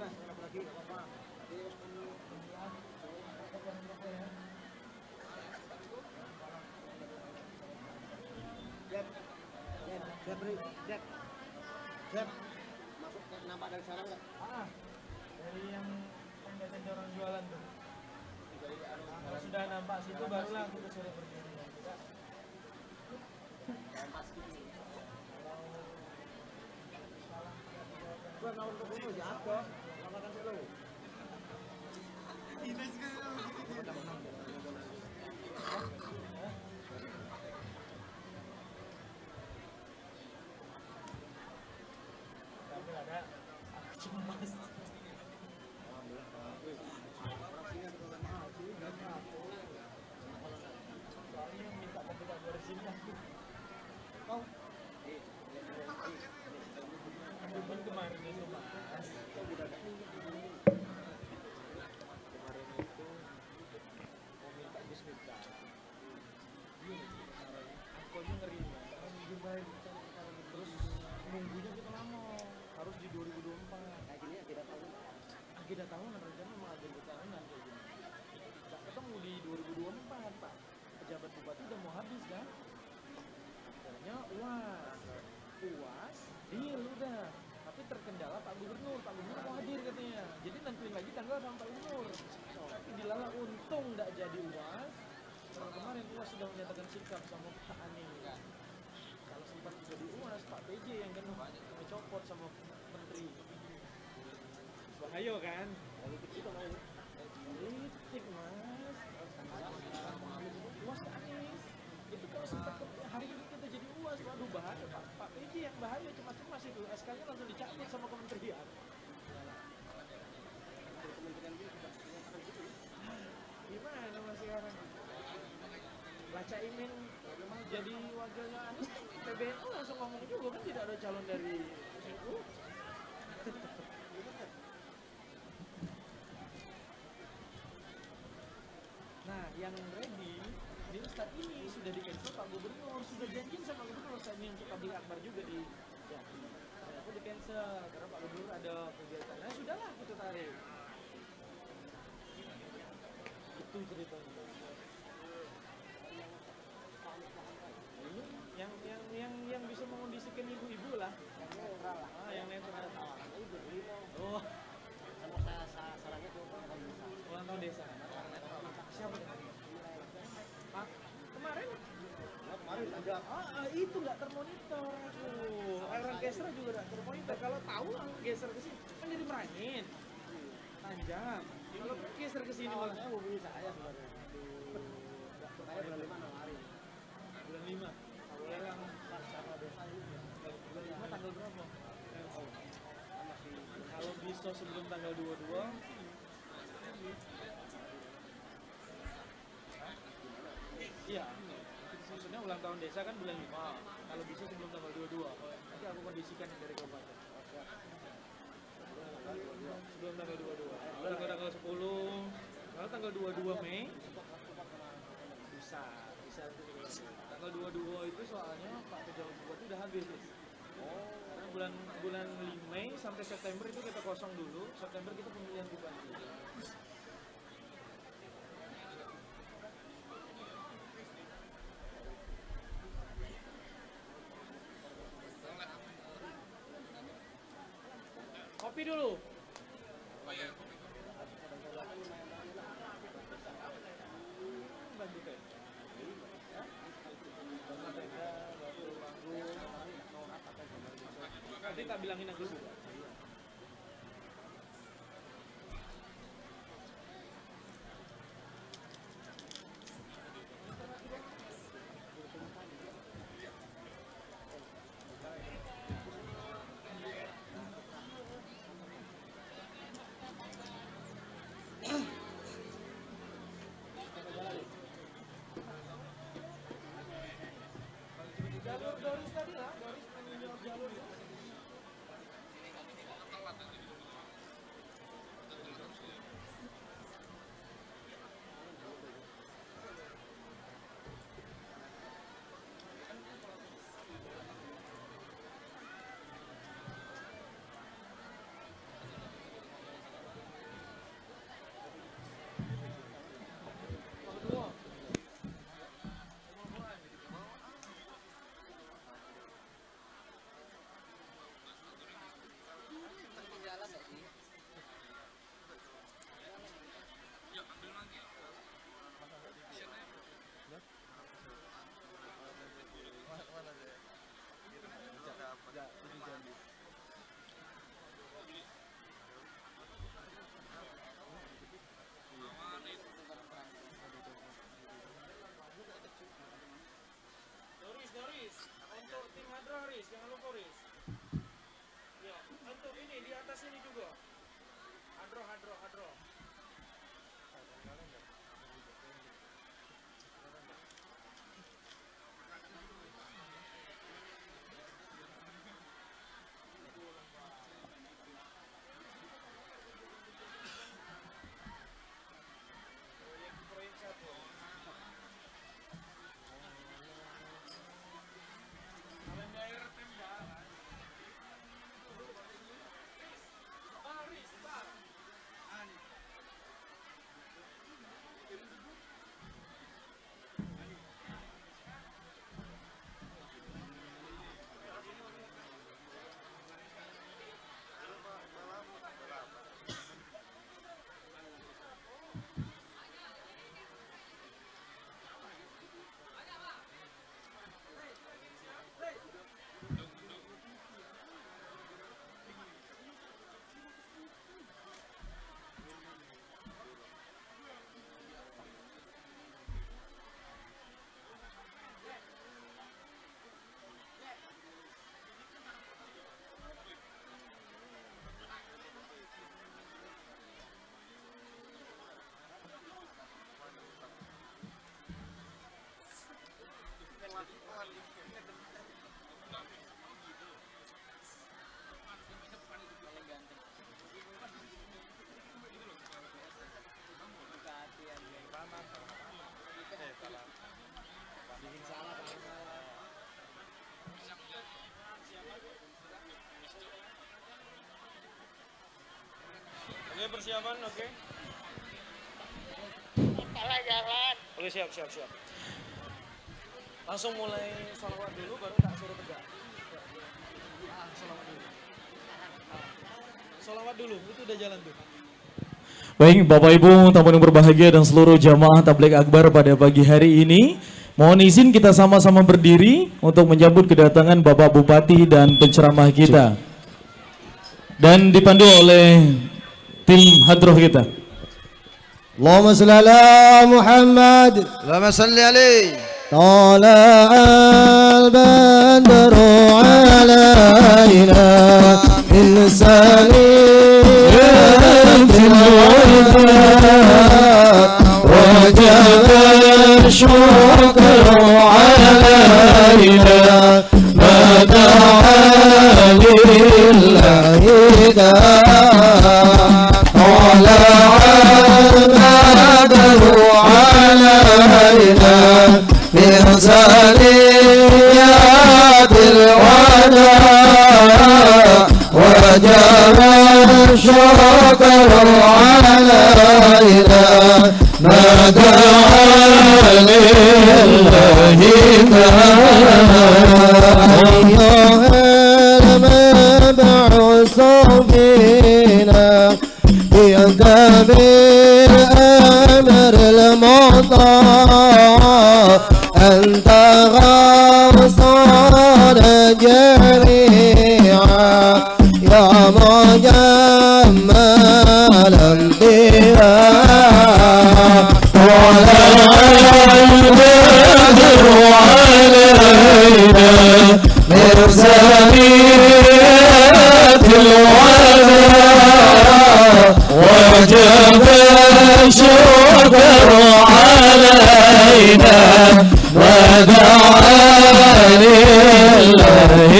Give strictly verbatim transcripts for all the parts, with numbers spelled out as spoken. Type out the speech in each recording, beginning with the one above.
mas, lagi nggak apa-apa. Jep, Jep, Jep, Jep, Jep, masuk nampak dari sana nggak? Ah, dari yang tenda-tenda orang jualan tuh. Nah, kalau sudah nampak situ barulah kita suruh berdiri. Gua mau untuk dulu ya, kok. Makan dulu. Ini sekarang. Tapi ada aku cemas. Soalnya yang minta ke tidak beresin aku. Kau Cuman kemarin itu mas, kemarin itu mau minta bismika. Angkonya ngeri mas. Terus nunggunya kita lama, harus di dua ribu dua puluh empat. kayak gini ya tidak tahu. Agenda tahunan rencana memang agenda tahunan kayak gini. Nggak ketemu di dua ribu dua puluh empat pak. Pejabat bupati udah mau habis kan? Pokoknya uas, uas, deal udah. Tapi terkendala Pak Gubernur, Pak Gubernur mau hadir katanya. Jadi nentuin lagi tanggal sama Pak Gubernur. Tapi dilala untung nggak jadi uas. Karena kemarin uas sudah menyatakan sikap sama Pak Anies. Kalau sempat jadi uas, Pak P J yang kan mencopot sama menteri. Bahaya kan? Politik itu mau. Politik mas. Uas ke Anies. Itu kalau sempat hari ini kita jadi uas, waduh bahaya Pak. Pak P J yang bahaya cemas-cemas itu. S K-nya langsung dicabut sama kementerian. Gimana mas sekarang? Baca Imin jadi wakilnya Anies, P B N U langsung ngomong juga kan tidak ada calon dari N U. Nah, yang ready di saat ini sudah di cancel Pak Gubernur, sudah janjian sama Gubernur saat ini untuk tablik akbar juga di ya, aku di cancel karena Pak Gubernur ada kegiatan. Nah, sudahlah kita tarik. Itu ceritanya. Ini yang yang yang yang bisa mengondisikan ibu-ibu lah. Yang netral lah. Ah, yang netral. Itu berlima. Oh, Sama saya sarannya tuh orang bisa. ulang tahun desa. Siapa? Pak, kemarin Kemarin ada. ah, ah, itu nggak termonitor aku. Orang geser juga nggak termonitor. Kalau tahu langsung geser ke sini, kan jadi merangin. Tanjam. Kalau geser ke sini malah Awalnya hubungi saya sebenarnya. Saya bulan lima nawarin. bulan lima. Lelang Pas sama desa ini. bulan lima tanggal berapa? Masih Kalau bisa sebelum tanggal dua puluh dua. Iya. Maksudnya ulang tahun desa kan bulan lima. Kalau bisa sebelum tanggal dua puluh dua. Nanti aku kondisikan dari kabupaten. Sebelum tanggal dua puluh dua. Kalau tanggal tanggal sepuluh, kalau tanggal dua puluh dua Mei bisa, bisa tanggal dua puluh dua itu soalnya Pak Pejabat Bupati udah habis. Oh, karena bulan bulan Mei sampai September itu kita kosong dulu. September kita pemilihan bupati. Kopi dulu. Bantu teh. Nanti tak bilangin aku juga. Jalur Doris tadi lah, Doris menjawab jalur. sini juga. Hadro, hadro, hadro. Proyek satu. Kalender tembalan. Baris, bar. Oke, persiapan, oke. Salah jalan. Oke, siap, siap, siap. Langsung mulai sholawat dulu, baru tak suruh tegak. Ah, sholawat dulu. Ah, sholawat dulu, itu udah jalan tuh. Baik, Bapak Ibu, tamu yang berbahagia dan seluruh jamaah Tabligh Akbar pada pagi hari ini, mohon izin kita sama-sama berdiri untuk menyambut kedatangan Bapak Bupati dan penceramah kita. Dan dipandu oleh tim hadroh kita. Allahumma salli ala Muhammad. Allahumma salli alaihi. طلع البدر علينا من سنيات الوداع وجب الشكر علينا ما دعا لله داع طلع البدر علينا من سنيات الوداع وجب الشكر علينا ما دعا لله أيها المبعوث فينا بيد بالأمر المطاع أنت غوصنا جميعا يا مجمل الانبياء ولا البدر علينا من سنيات الوداع وجب الشكر علينا ودعا لله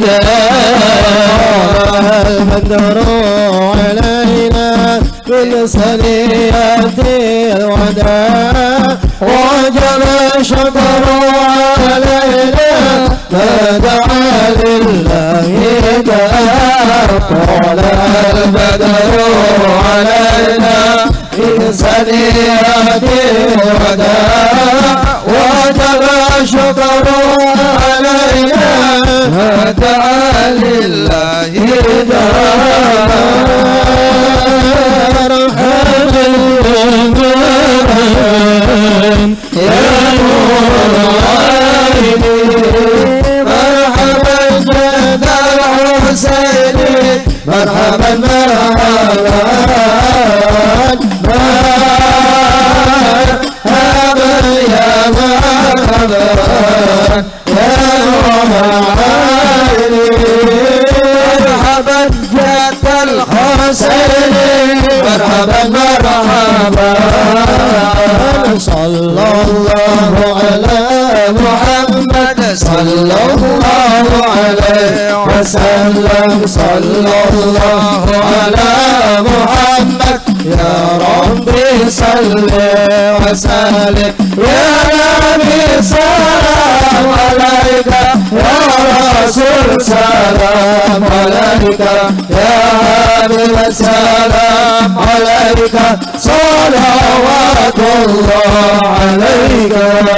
داع البدر علينا من سنيات الوداع وجب الشكر علينا ودعا لله داع طلع البدر علينا من سنيات الوداع وجب الشكر علينا ودعا لله داع يا نور العين مرحبا جد الحسين مرحبا مرحبا مرحبا يا مرحبا يا نور العين مرحبا جد الحسين وسلم مرحبا مرحبا صلى الله على محمد صلى الله عليه وسلم صلى الله على محمد يا ربي صل وسلم يا نبي سلام عليك يا رسول سلام عليك يا حبيب سلام عليك صلوات الله عليك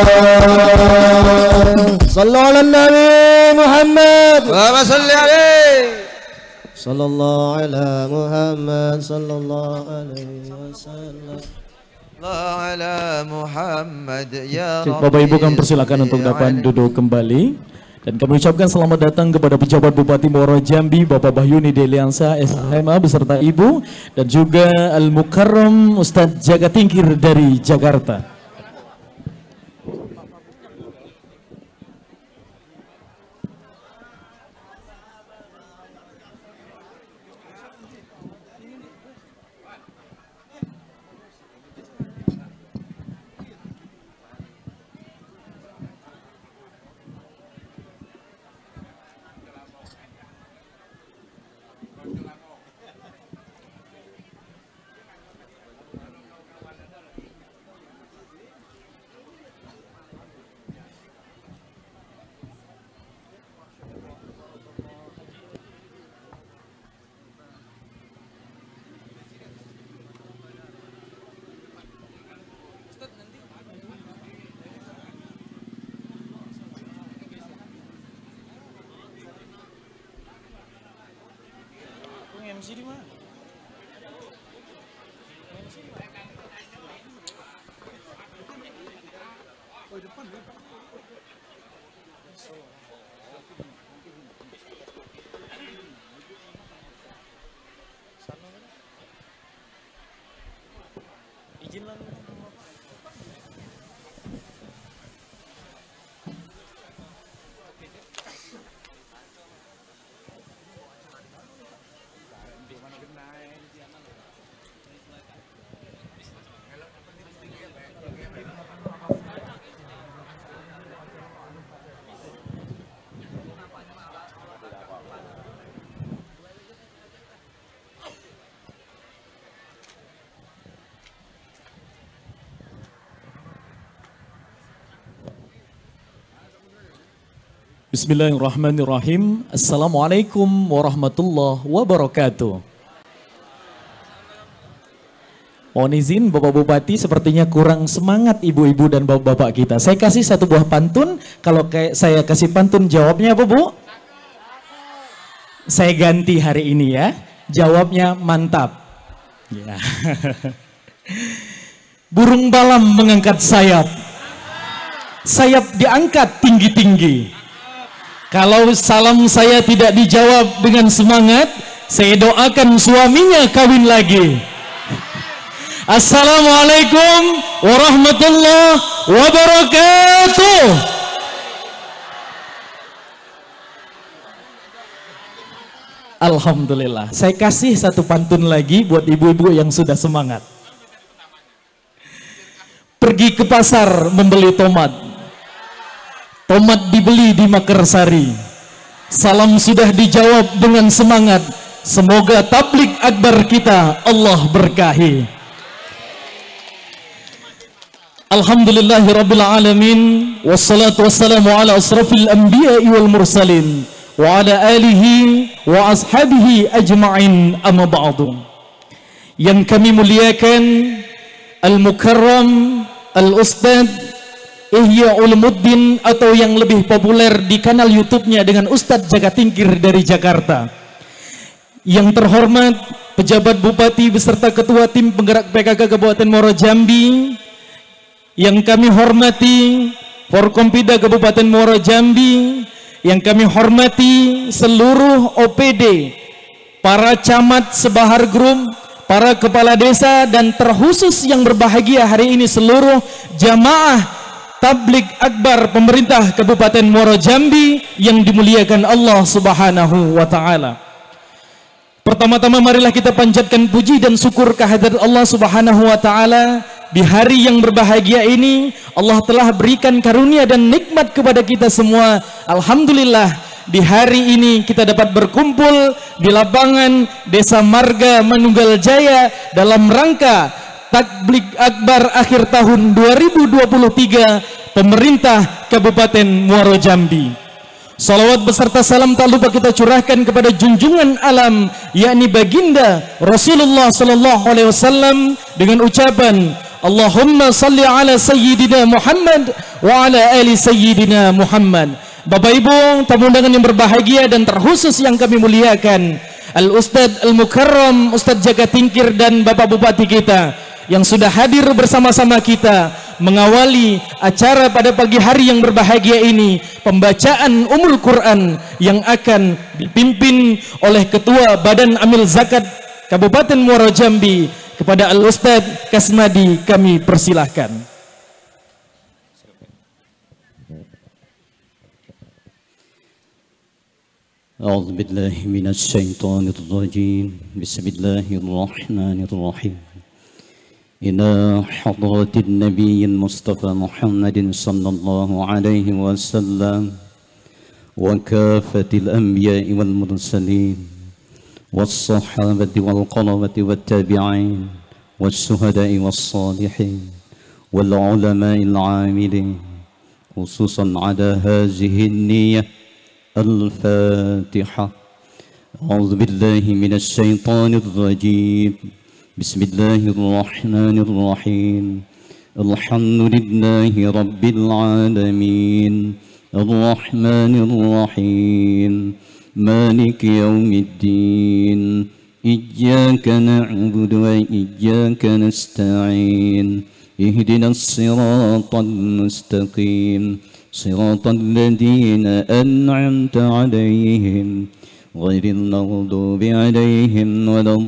صلوا على النبي محمد اللهم صل عليه صلى الله على محمد صلى الله عليه وسلم على محمد ya Bapak Ibu kami persilakan untuk dapat duduk kembali dan kami ucapkan selamat datang kepada pejabat Bupati Muaro Jambi Bapak Bahyuni Deliansa S M A beserta Ibu dan juga Al Mukarram Ustadz Jaga Tingkir dari Jakarta. M C di mana? Oh, depan ya. Izin lah. Bismillahirrahmanirrahim. Assalamualaikum warahmatullahi wabarakatuh. Mohon izin Bapak Bupati, sepertinya kurang semangat ibu-ibu dan bapak-bapak kita. Saya kasih satu buah pantun. Kalau kayak saya kasih pantun, jawabnya apa, Bu? Saya ganti hari ini ya. Jawabnya mantap. Ya. Burung balam mengangkat sayap. Sayap diangkat tinggi-tinggi. Kalau salam saya tidak dijawab dengan semangat, saya doakan suaminya kawin lagi. Assalamualaikum warahmatullahi wabarakatuh. Alhamdulillah. Saya kasih satu pantun lagi buat ibu-ibu yang sudah semangat. Pergi ke pasar membeli tomat. Tomat dibeli di Makarsari. Salam sudah dijawab dengan semangat. Semoga tablik akbar kita Allah berkahi. Alhamdulillahirabbil alamin wassalatu wassalamu ala asrafil anbiya'i wal mursalin wa ala alihi wa ashabihi ajma'in amma ba'du. Yang kami muliakan Al Mukarram Al Ustadz Ihya Ulumuddin atau yang lebih populer di kanal YouTube-nya dengan Ustadz Jaga Tingkir dari Jakarta. Yang terhormat pejabat Bupati beserta Ketua Tim Penggerak P K K Kabupaten Muaro Jambi. Yang kami hormati Forkompida Kabupaten Muaro Jambi. Yang kami hormati seluruh O P D, para camat sebahar grup, para kepala desa, dan terkhusus yang berbahagia hari ini seluruh jamaah Tablik Akbar pemerintah Kabupaten Muaro Jambi yang dimuliakan Allah Subhanahu wa taala. Pertama-tama marilah kita panjatkan puji dan syukur kehadirat Allah Subhanahu wa taala. Di hari yang berbahagia ini Allah telah berikan karunia dan nikmat kepada kita semua. Alhamdulillah, di hari ini kita dapat berkumpul di lapangan Desa Marga Manunggal Jaya dalam rangka Tabligh Akbar akhir tahun dua ribu dua puluh tiga pemerintah Kabupaten Muaro Jambi. Salawat beserta salam tak lupa kita curahkan kepada junjungan alam, yakni baginda Rasulullah sallallahu alaihi wasallam dengan ucapan Allahumma salli ala sayyidina Muhammad wa ala ali sayyidina Muhammad. Bapak Ibu, tamu undangan yang berbahagia dan terkhusus yang kami muliakan, Al-Ustadz Al-Mukarram Ustadz Jaka Tingkir dan Bapak Bupati kita yang sudah hadir bersama-sama kita mengawali acara pada pagi hari yang berbahagia ini, pembacaan Ummul Quran yang akan dipimpin oleh Ketua Badan Amil Zakat Kabupaten Muaro Jambi. Kepada Al-Ustadz Kasmadi kami persilahkan. A'udzu billahi minasy syaithanir rajim. Bismillahirrahmanirrahim. Ila hadratin nabiyil mustafa Muhammadin sallallahu alaihi wasallam wa kafatil anbiya'i wal mursalin was sahabati wal qawati wat tabi'in was syuhada'i was salihin wal ulama'il 'amilin khususan ala hadhihi niyyah al-Fatihah. A'udzu billahi minasy syaithanir rajim. Bismillahirrahmanirrahim. Alhamdulillahi rabbil alamin. Ar-Rahmanir Rahim. Maliki yaumiddin. Iyyaka na'budu wa iyyaka nasta'in. Ihdinas siratal mustaqim. Siratal ladzina an'amta 'alaihim ghairil maghdubi 'alaihim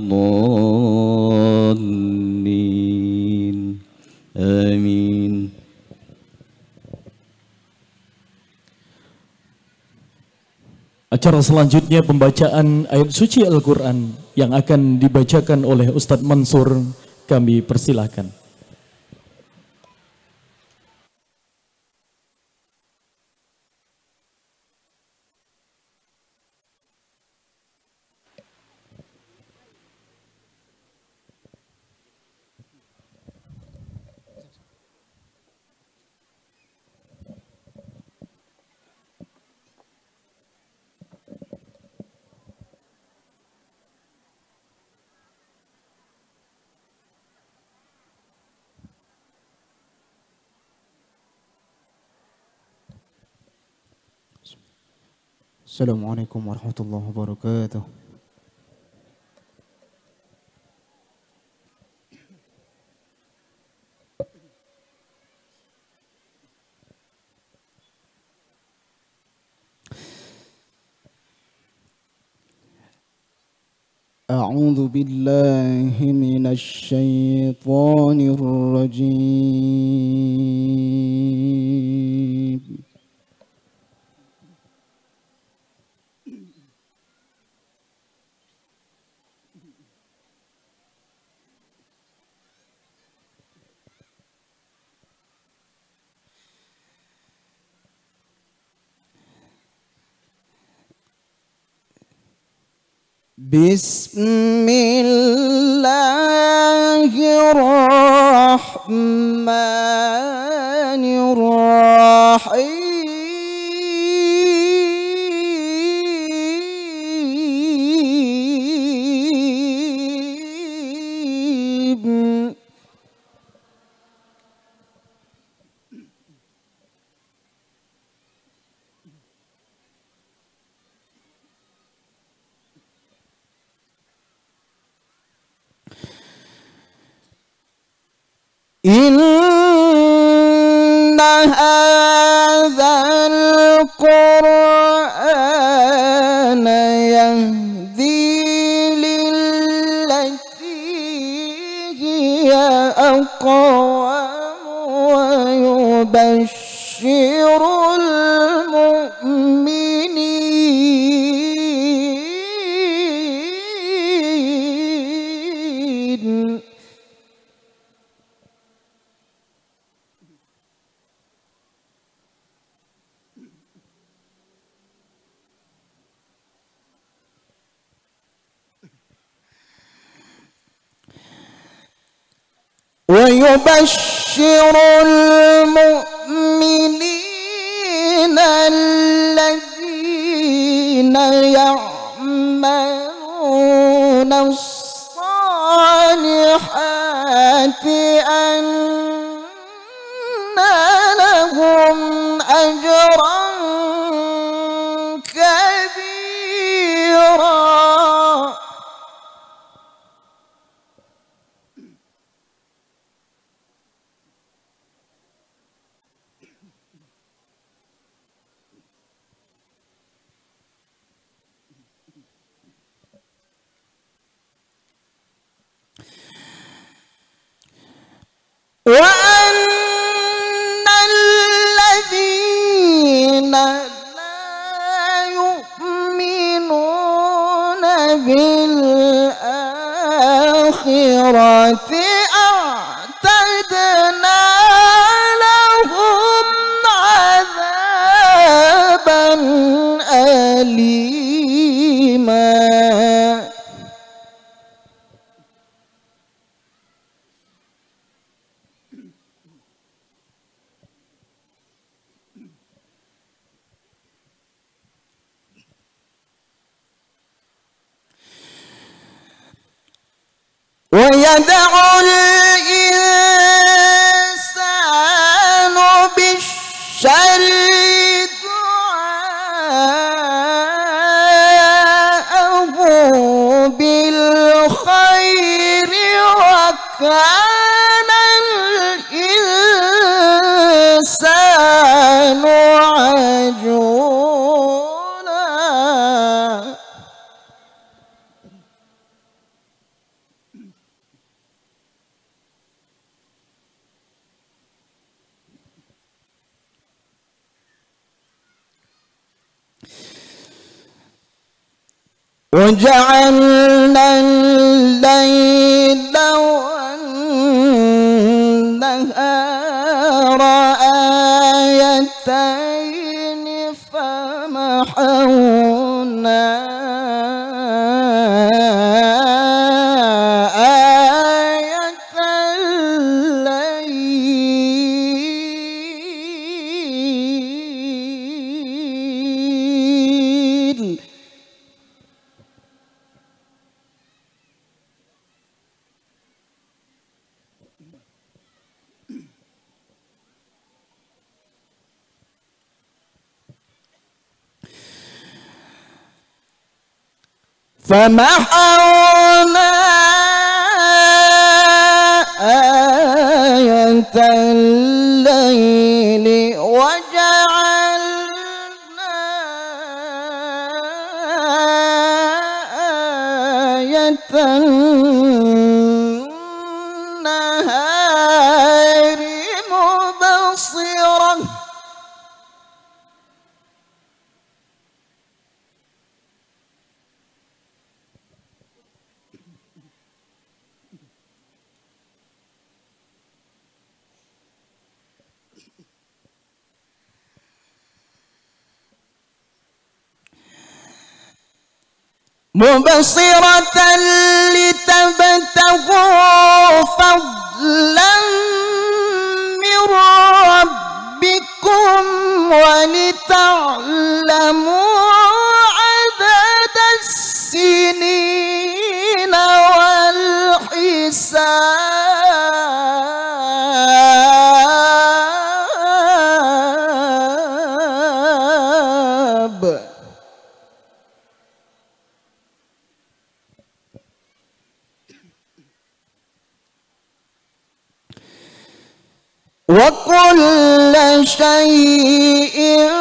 waladdallin. Amin. Acara selanjutnya pembacaan ayat suci Al-Quran yang akan dibacakan oleh Ustadz Mansur. Kami persilahkan. Assalamualaikum warahmatullahi wabarakatuh. A'udzu billahi minasy syaithanir rajim. Bismillahirrahmanirrahim. Inna hadzal Qur'ana yahdi lillati hiya aqwam wa yubashshirul mu'minin ويبشر المؤمنين الذين يعملون الصالحات أن لهم أجرا كبيرا. وأن الذين لا يؤمنون بالآخرة أعتدنا لهم عذابا أليما. ويدع الإنسان بالشر دعاءه بالخير وكان الإنسان عجولا. وجعلنا الليل والنهار آيتين فمحونا آية الليل فمحونا آية الليل وجعلنا آية النهار مبصرة مبصرة لتبتغوا فضلا من ربكم ولتعلموا عدد السنين والحساب. وكل شيء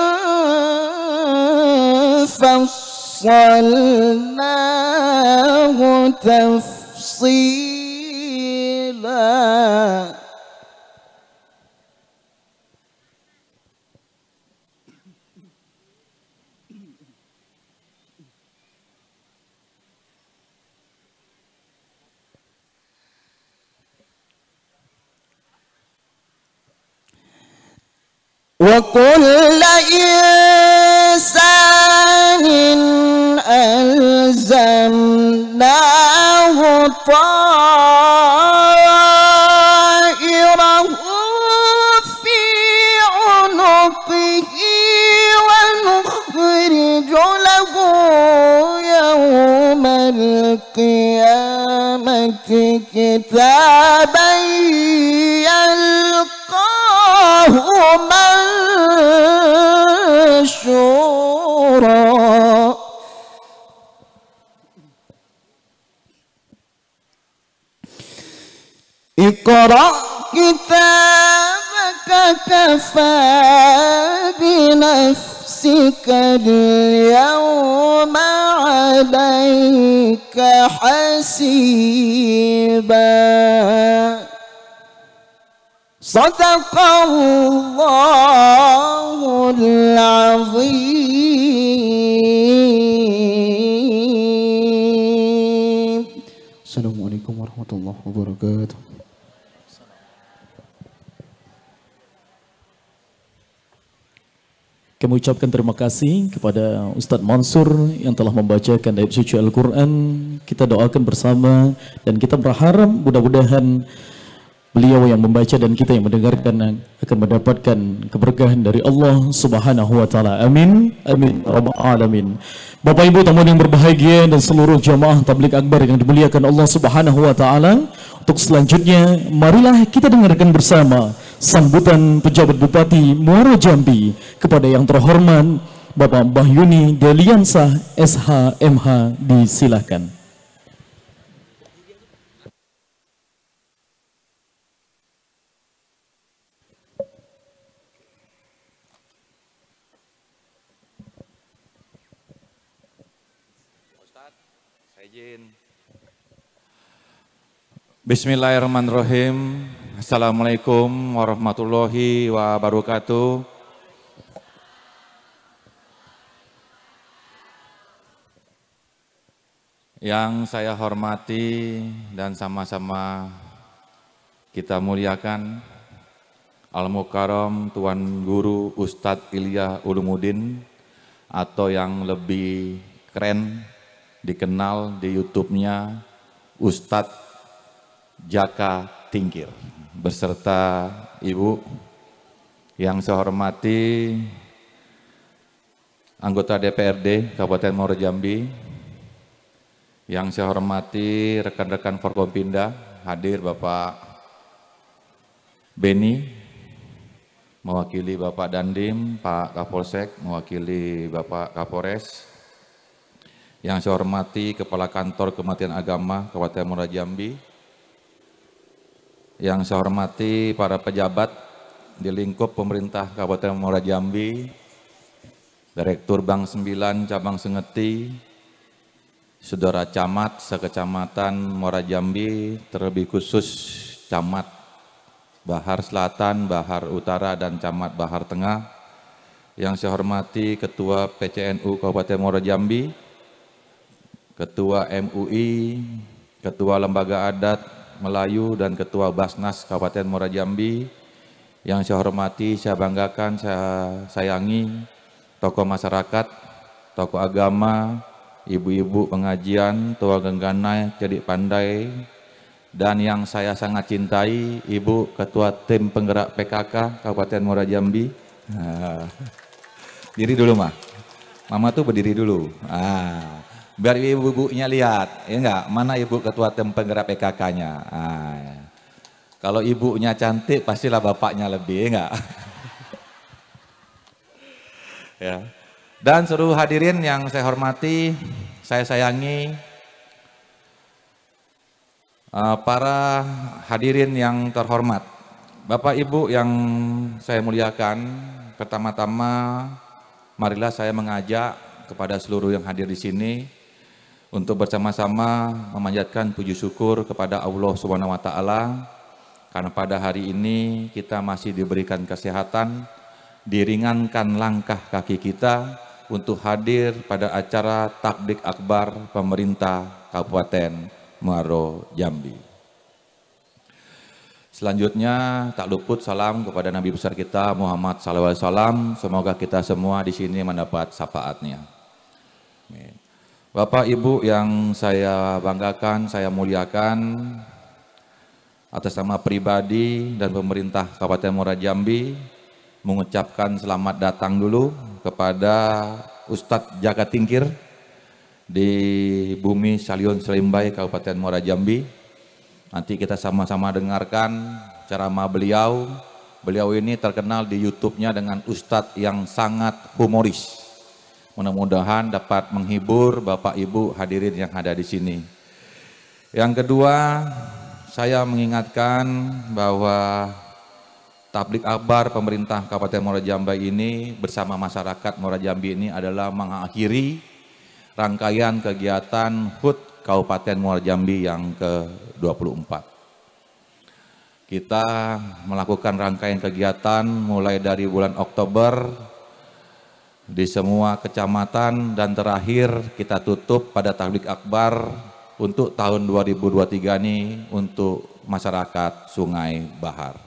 فصلناه تفصيلا. وكل إنسان ألزمناه طائره القيامة كتابا يلقاه منشورا اقرأ كتابك كفى بنفسك اليوم عليك حسيبا صدق الله العظيم. Assalamualaikum warahmatullahi wabarakatuh. Kami ucapkan terima kasih kepada Ustadz Mansur yang telah membacakan ayat suci Al-Quran. Kita doakan bersama dan kita berharap mudah-mudahan beliau yang membaca dan kita yang mendengarkan akan mendapatkan keberkahan dari Allah Subhanahu wa taala. Amin. Amin rabbal alamin. Bapak Ibu tamu yang berbahagia dan seluruh jamaah tabligh akbar yang dimuliakan Allah Subhanahu wa taala, untuk selanjutnya marilah kita dengarkan bersama sambutan pejabat Bupati Muaro Jambi kepada yang terhormat Bapak Bahyuni Deliansah S H M H, disilahkan. Bismillahirrahmanirrahim. Assalamualaikum warahmatullahi wabarakatuh. Yang saya hormati dan sama-sama kita muliakan Al-Mukarram Tuan Guru Ustadz Ilya Ulumuddin, atau yang lebih keren dikenal di YouTube-nya Ustadz Jaka Tingkir, beserta Ibu. Yang saya hormati anggota D P R D Kabupaten Muaro Jambi, yang saya hormati rekan-rekan Forkompinda, hadir Bapak Beni mewakili Bapak Dandim, Pak Kapolsek mewakili Bapak Kapolres. Yang saya hormati Kepala Kantor Kementerian Agama Kabupaten Muaro Jambi. Yang saya hormati para pejabat di lingkup pemerintah Kabupaten Muaro Jambi, Direktur Bank sembilan Cabang Sengeti, Saudara Camat sekecamatan Muaro Jambi, terlebih khusus Camat Bahar Selatan, Bahar Utara, dan Camat Bahar Tengah. Yang saya hormati Ketua P C N U Kabupaten Muaro Jambi, Ketua M U I, Ketua Lembaga Adat Melayu, dan Ketua Basnas Kabupaten Muaro Jambi. Yang saya hormati, saya banggakan, saya sayangi tokoh masyarakat, tokoh agama, ibu-ibu pengajian, tua gengganai, cerdik pandai, dan yang saya sangat cintai, Ibu Ketua Tim Penggerak P K K Kabupaten Muaro Jambi. Nah, diri dulu mah, Mama tuh berdiri dulu. Ah. Biar ibu-ibunya lihat, ya enggak, mana Ibu Ketua Tim Penggerak P K K-nya. Nah, kalau ibunya cantik, pastilah bapaknya lebih, ya enggak? Ya. Dan seluruh hadirin yang saya hormati, saya sayangi, uh, para hadirin yang terhormat, Bapak Ibu yang saya muliakan, pertama-tama marilah saya mengajak kepada seluruh yang hadir di sini untuk bersama-sama memanjatkan puji syukur kepada Allah Subhanahu wa taala, karena pada hari ini kita masih diberikan kesehatan, diringankan langkah kaki kita untuk hadir pada acara Takbir Akbar pemerintah Kabupaten Muaro Jambi. Selanjutnya tak luput salam kepada Nabi besar kita Muhammad shallallahu alaihi wasallam. Semoga kita semua di sini mendapat syafaatnya. Amin. Bapak Ibu yang saya banggakan, saya muliakan, atas nama pribadi dan pemerintah Kabupaten Muaro Jambi mengucapkan selamat datang dulu kepada Ustadz Jaka Tingkir di bumi Saliun Selimbai, Kabupaten Muara Jambi. Nanti kita sama-sama dengarkan ceramah beliau. Beliau ini terkenal di YouTube-nya dengan ustadz yang sangat humoris. Mudah-mudahan dapat menghibur Bapak Ibu hadirin yang ada di sini. Yang kedua, saya mengingatkan bahwa Tablik Akbar pemerintah Kabupaten Muara Jambi ini bersama masyarakat Muara Jambi ini adalah mengakhiri rangkaian kegiatan H U T Kabupaten Muara Jambi yang ke dua puluh empat. Kita melakukan rangkaian kegiatan mulai dari bulan Oktober di semua kecamatan dan terakhir kita tutup pada Tablik Akbar untuk tahun dua ribu dua puluh tiga ini untuk masyarakat Sungai Bahar.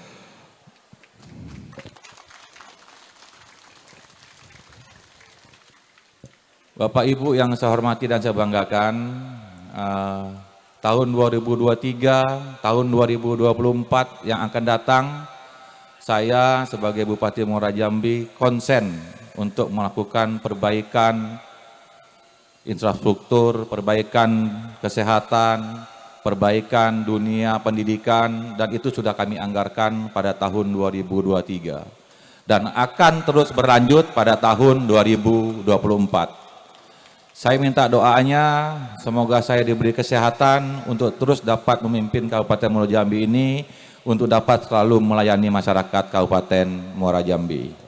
Bapak Ibu yang saya hormati dan saya banggakan, uh, tahun dua ribu dua puluh tiga, tahun dua ribu dua puluh empat yang akan datang, saya sebagai Bupati Muara Jambi konsen untuk melakukan perbaikan infrastruktur, perbaikan kesehatan, perbaikan dunia pendidikan, dan itu sudah kami anggarkan pada tahun dua ribu dua puluh tiga dan akan terus berlanjut pada tahun dua ribu dua puluh empat. Saya minta doanya, semoga saya diberi kesehatan untuk terus dapat memimpin Kabupaten Muara Jambi ini untuk dapat selalu melayani masyarakat Kabupaten Muara Jambi.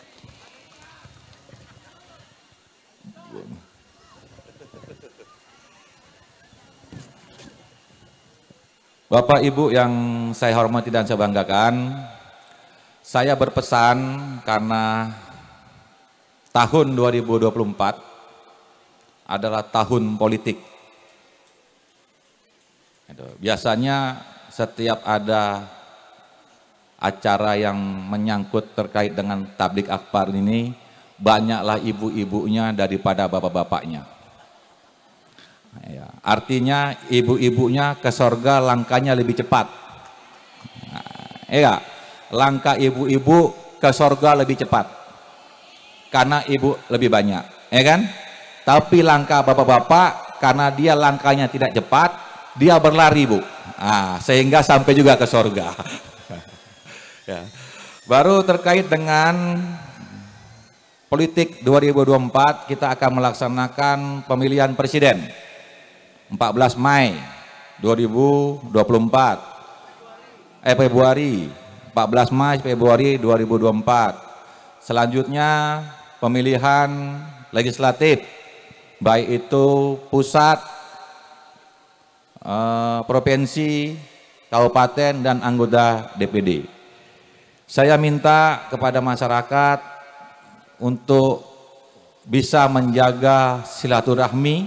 Bapak Ibu yang saya hormati dan saya banggakan, saya berpesan karena tahun dua ribu dua puluh empat adalah tahun politik. Biasanya setiap ada acara yang menyangkut terkait dengan Tablik Akbar ini, banyaklah ibu-ibunya daripada bapak-bapaknya. Ya, artinya ibu-ibunya ke sorga langkahnya lebih cepat. Nah, ya, langkah ibu-ibu ke sorga lebih cepat karena ibu lebih banyak, ya kan? Tapi langkah bapak-bapak karena dia langkahnya tidak cepat, dia berlari, Bu. Nah, sehingga sampai juga ke sorga. Ya. Baru terkait dengan politik dua ribu dua puluh empat, kita akan melaksanakan pemilihan presiden empat belas Mei dua ribu dua puluh empat. Eh Februari, empat belas Mei Februari dua ribu dua puluh empat. Selanjutnya pemilihan legislatif, baik itu pusat, eh, provinsi, kabupaten, dan anggota D P D. Saya minta kepada masyarakat untuk bisa menjaga silaturahmi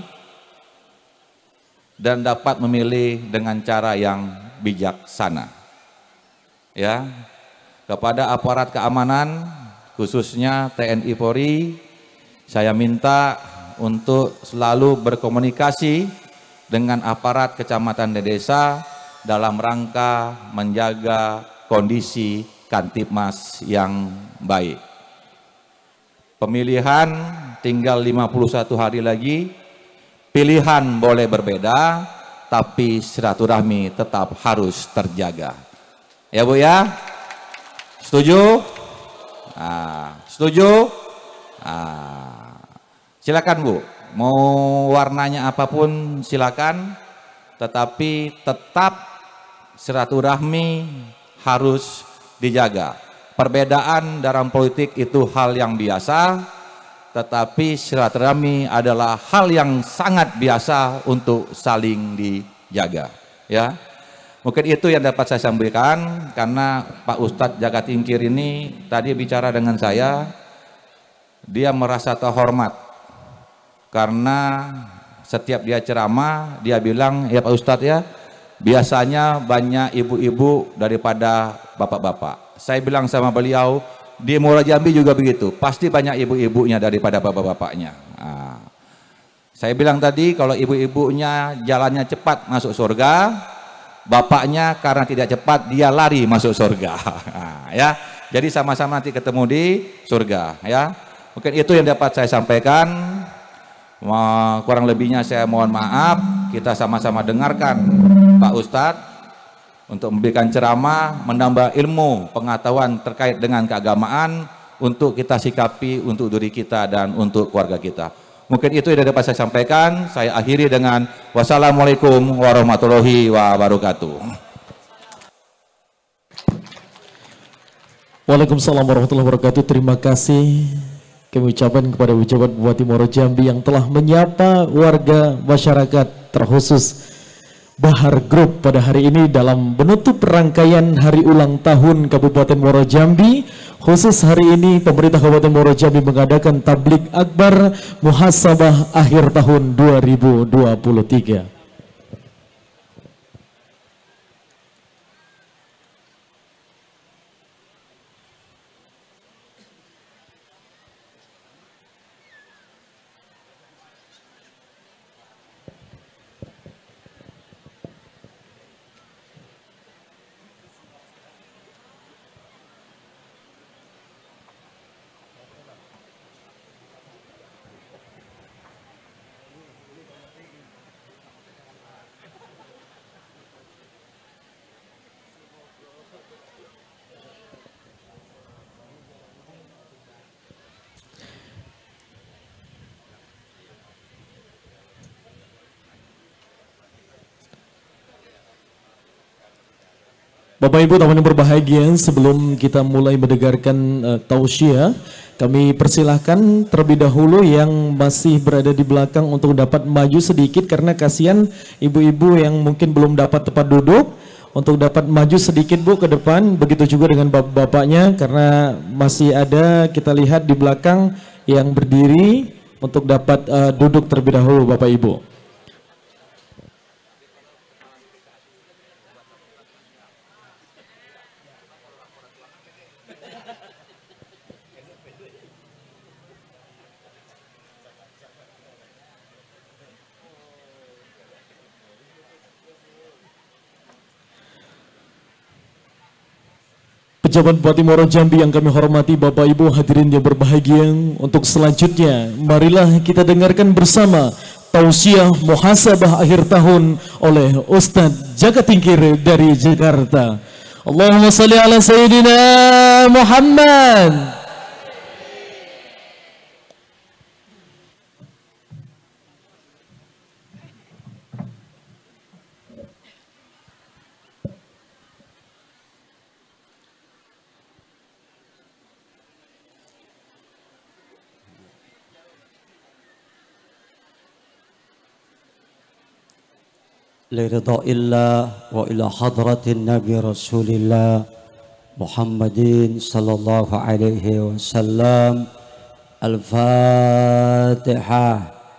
dan dapat memilih dengan cara yang bijaksana. Ya, kepada aparat keamanan, khususnya T N I Polri, saya minta untuk selalu berkomunikasi dengan aparat kecamatan dan desa dalam rangka menjaga kondisi Kamtibmas yang baik. Pemilihan tinggal lima puluh satu hari lagi, pilihan boleh berbeda, tapi silaturahmi tetap harus terjaga. Ya Bu ya? Setuju? Nah, setuju? Nah, silakan Bu, mau warnanya apapun silakan, tetapi tetap silaturahmi harus dijaga. Perbedaan dalam politik itu hal yang biasa, tetapi silaturahmi adalah hal yang sangat biasa untuk saling dijaga. Ya, mungkin itu yang dapat saya sampaikan karena Pak Ustadz Jakatingkir ini tadi bicara dengan saya, dia merasa terhormat. Karena setiap dia ceramah, dia bilang, ya Pak Ustadz ya, biasanya banyak ibu-ibu daripada bapak-bapak. Saya bilang sama beliau, di Muara Jambi juga begitu, pasti banyak ibu-ibunya daripada bapak-bapaknya. Nah, saya bilang tadi, kalau ibu-ibunya jalannya cepat masuk surga, bapaknya karena tidak cepat, dia lari masuk surga. Nah, ya, jadi sama-sama nanti ketemu di surga. Ya, mungkin itu yang dapat saya sampaikan. Kurang lebihnya saya mohon maaf. Kita sama-sama dengarkan Pak Ustadz untuk memberikan ceramah, menambah ilmu pengetahuan terkait dengan keagamaan untuk kita sikapi untuk diri kita dan untuk keluarga kita. Mungkin itu yang dapat saya sampaikan. Saya akhiri dengan wassalamualaikum warahmatullahi wabarakatuh. Waalaikumsalam warahmatullahi wabarakatuh. Terima kasih kami ucapkan kepada pejabat Bupati Muaro Jambi yang telah menyapa warga masyarakat terkhusus Bahar Group pada hari ini dalam menutup rangkaian hari ulang tahun Kabupaten Muaro Jambi. Khusus hari ini pemerintah Kabupaten Muaro Jambi mengadakan tablik akbar muhasabah akhir tahun dua ribu dua puluh tiga. Bapak Ibu tamu yang berbahagia, sebelum kita mulai mendengarkan uh, tausiah, kami persilahkan terlebih dahulu yang masih berada di belakang untuk dapat maju sedikit karena kasihan ibu-ibu yang mungkin belum dapat tempat duduk untuk dapat maju sedikit Bu ke depan. Begitu juga dengan bapak-bapaknya karena masih ada kita lihat di belakang yang berdiri untuk dapat uh, duduk terlebih dahulu Bapak Ibu. Pejabat Bupati Muaro Jambi yang kami hormati, Bapak Ibu hadirin yang berbahagia, untuk selanjutnya marilah kita dengarkan bersama tausiah muhasabah akhir tahun oleh Ustadz Jaka Tingkir dari Jakarta. Allahumma salli ala Sayyidina Muhammad. لرضا الله وإلى حضرة النبي رسول الله محمد صلى الله عليه وسلم. الفاتحة.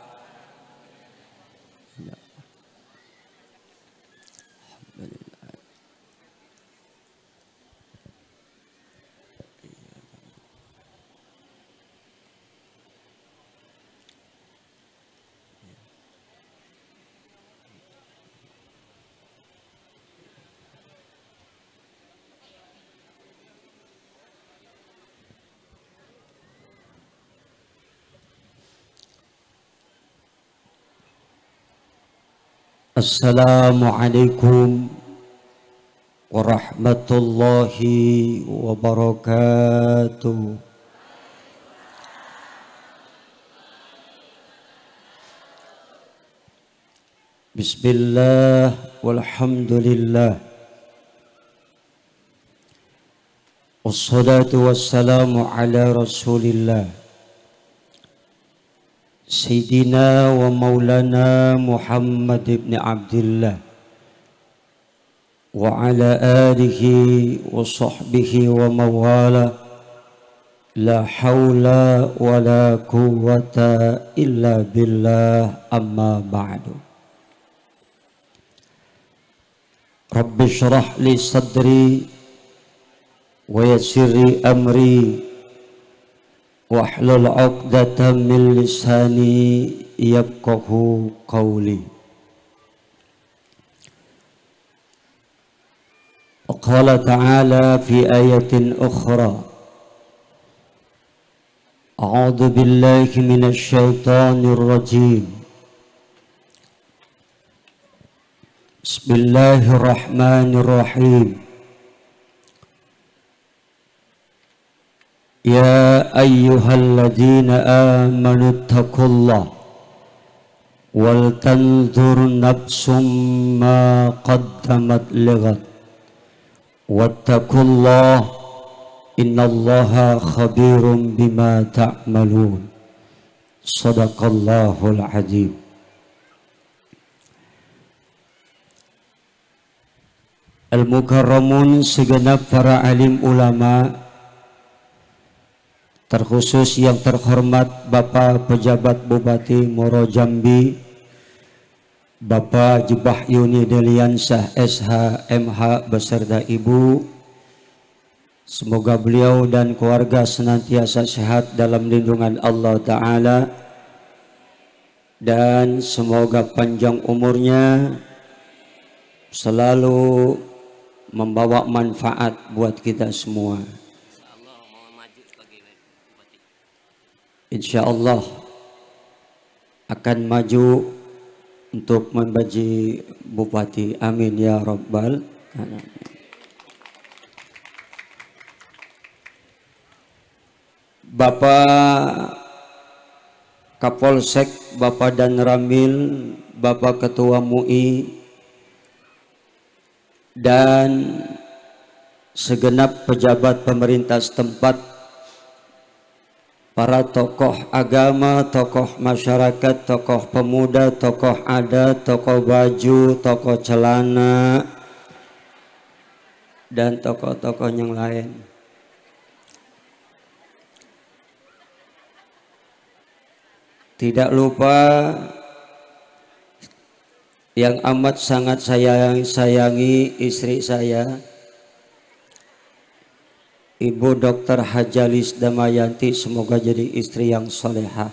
Assalamualaikum warahmatullahi wabarakatuh. Bismillah walhamdulillah wassalatu wassalamu ala rasulillah Sayyidina wa maulana Muhammad ibn Abdullah wa ala alihi wa sahbihi wa mawala. La hawla wa la quwwata illa billah, amma ba'du. Rabbi syrah li sadri wa yassir li amri wahlul 'uqdatam min lisani yafqahu qawli. Qala ta'ala fi ayatin ukhra أعوذ بالله من الشيطان الرجيم بسم الله الرحمن الرحيم يا أيها الذين آمنوا اتقوا الله ولتنظر نفس ما قدمت لغد واتقوا الله إن الله خبير بما تعملون صدق الله العظيم. Al-Mukarramun, segenap para alim ulama, terkhusus yang terhormat Bapak Pejabat Bupati Muaro Jambi, Bapak Jubah Yuni Deliansyah S H M H beserta Ibu, semoga beliau dan keluarga senantiasa sehat dalam lindungan Allah Ta'ala, dan semoga panjang umurnya, selalu membawa manfaat buat kita semua. Insya Allah akan maju untuk menjadi bupati. Amin ya Rabbal Alamin. Bapak Kapolsek, Bapak Dan Ramil, Bapak Ketua M U I, dan segenap pejabat pemerintah setempat, para tokoh agama, tokoh masyarakat, tokoh pemuda, tokoh adat, tokoh baju, tokoh celana, dan tokoh-tokoh yang lain. Tidak lupa yang amat sangat saya sayangi istri saya, Ibu Dokter Hajalis Damayanti, semoga jadi istri yang solehah.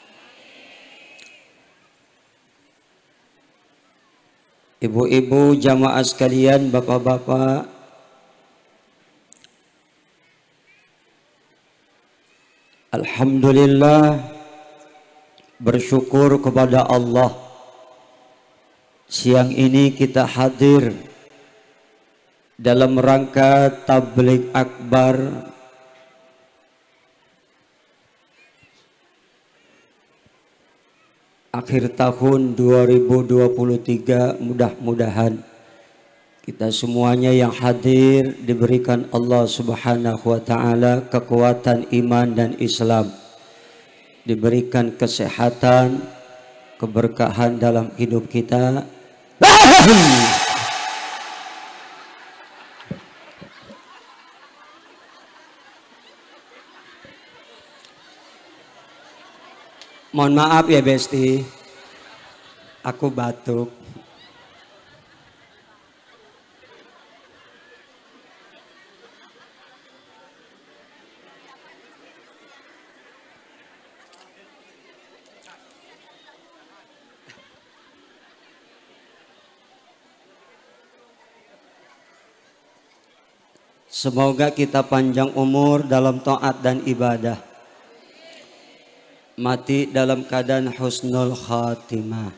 Ibu-ibu, jamaah sekalian, bapak-bapak, alhamdulillah, bersyukur kepada Allah, siang ini kita hadir dalam rangka tabligh akbar akhir tahun dua ribu dua puluh tiga. Mudah-mudahan kita semuanya yang hadir diberikan Allah Subhanahu wa taala kekuatan iman dan Islam, diberikan kesehatan, keberkahan dalam hidup kita. Mohon maaf ya Besti, aku batuk. Semoga kita panjang umur dalam taat dan ibadah, mati dalam keadaan husnul khatimah.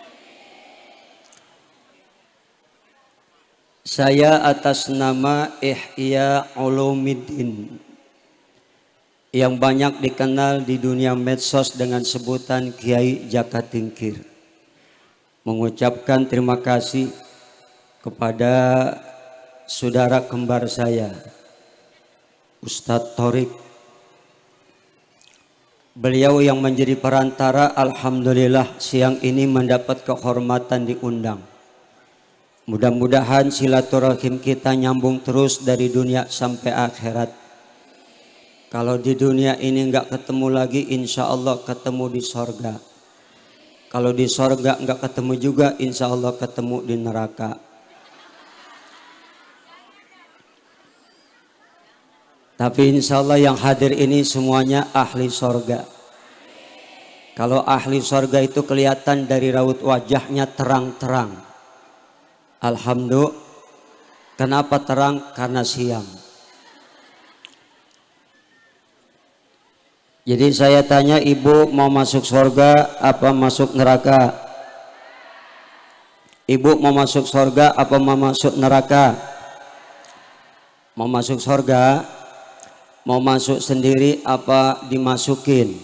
Saya atas nama Ihya Ulumuddin, yang banyak dikenal di dunia medsos dengan sebutan Kiai Jaka Tingkir, mengucapkan terima kasih kepada saudara kembar saya, Ustadz Thorik. Beliau yang menjadi perantara, alhamdulillah siang ini mendapat kehormatan diundang. Mudah-mudahan silaturahim kita nyambung terus dari dunia sampai akhirat. Kalau di dunia ini nggak ketemu lagi, insya Allah ketemu di sorga. Kalau di sorga nggak ketemu juga, insya Allah ketemu di neraka. Tapi insya Allah yang hadir ini semuanya ahli sorga. Kalau ahli sorga itu kelihatan dari raut wajahnya terang-terang. Alhamdulillah. Kenapa terang? Karena siang. Jadi saya tanya, ibu mau masuk surga apa masuk neraka? Ibu mau masuk surga apa mau masuk neraka? Mau masuk surga, mau masuk sendiri apa dimasukin?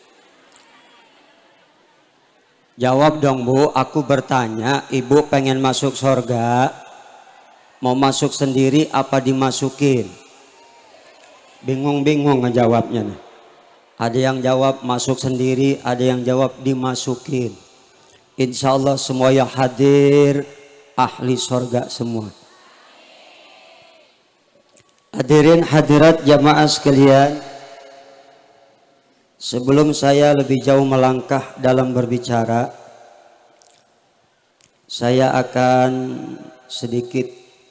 Jawab dong Bu, aku bertanya, ibu pengen masuk surga, mau masuk sendiri apa dimasukin? Bingung-bingung ngejawabnya nih. Ada yang jawab masuk sendiri, ada yang jawab dimasukin. Insya Allah semua yang hadir ahli surga semua. Hadirin hadirat jamaah sekalian, sebelum saya lebih jauh melangkah dalam berbicara, saya akan sedikit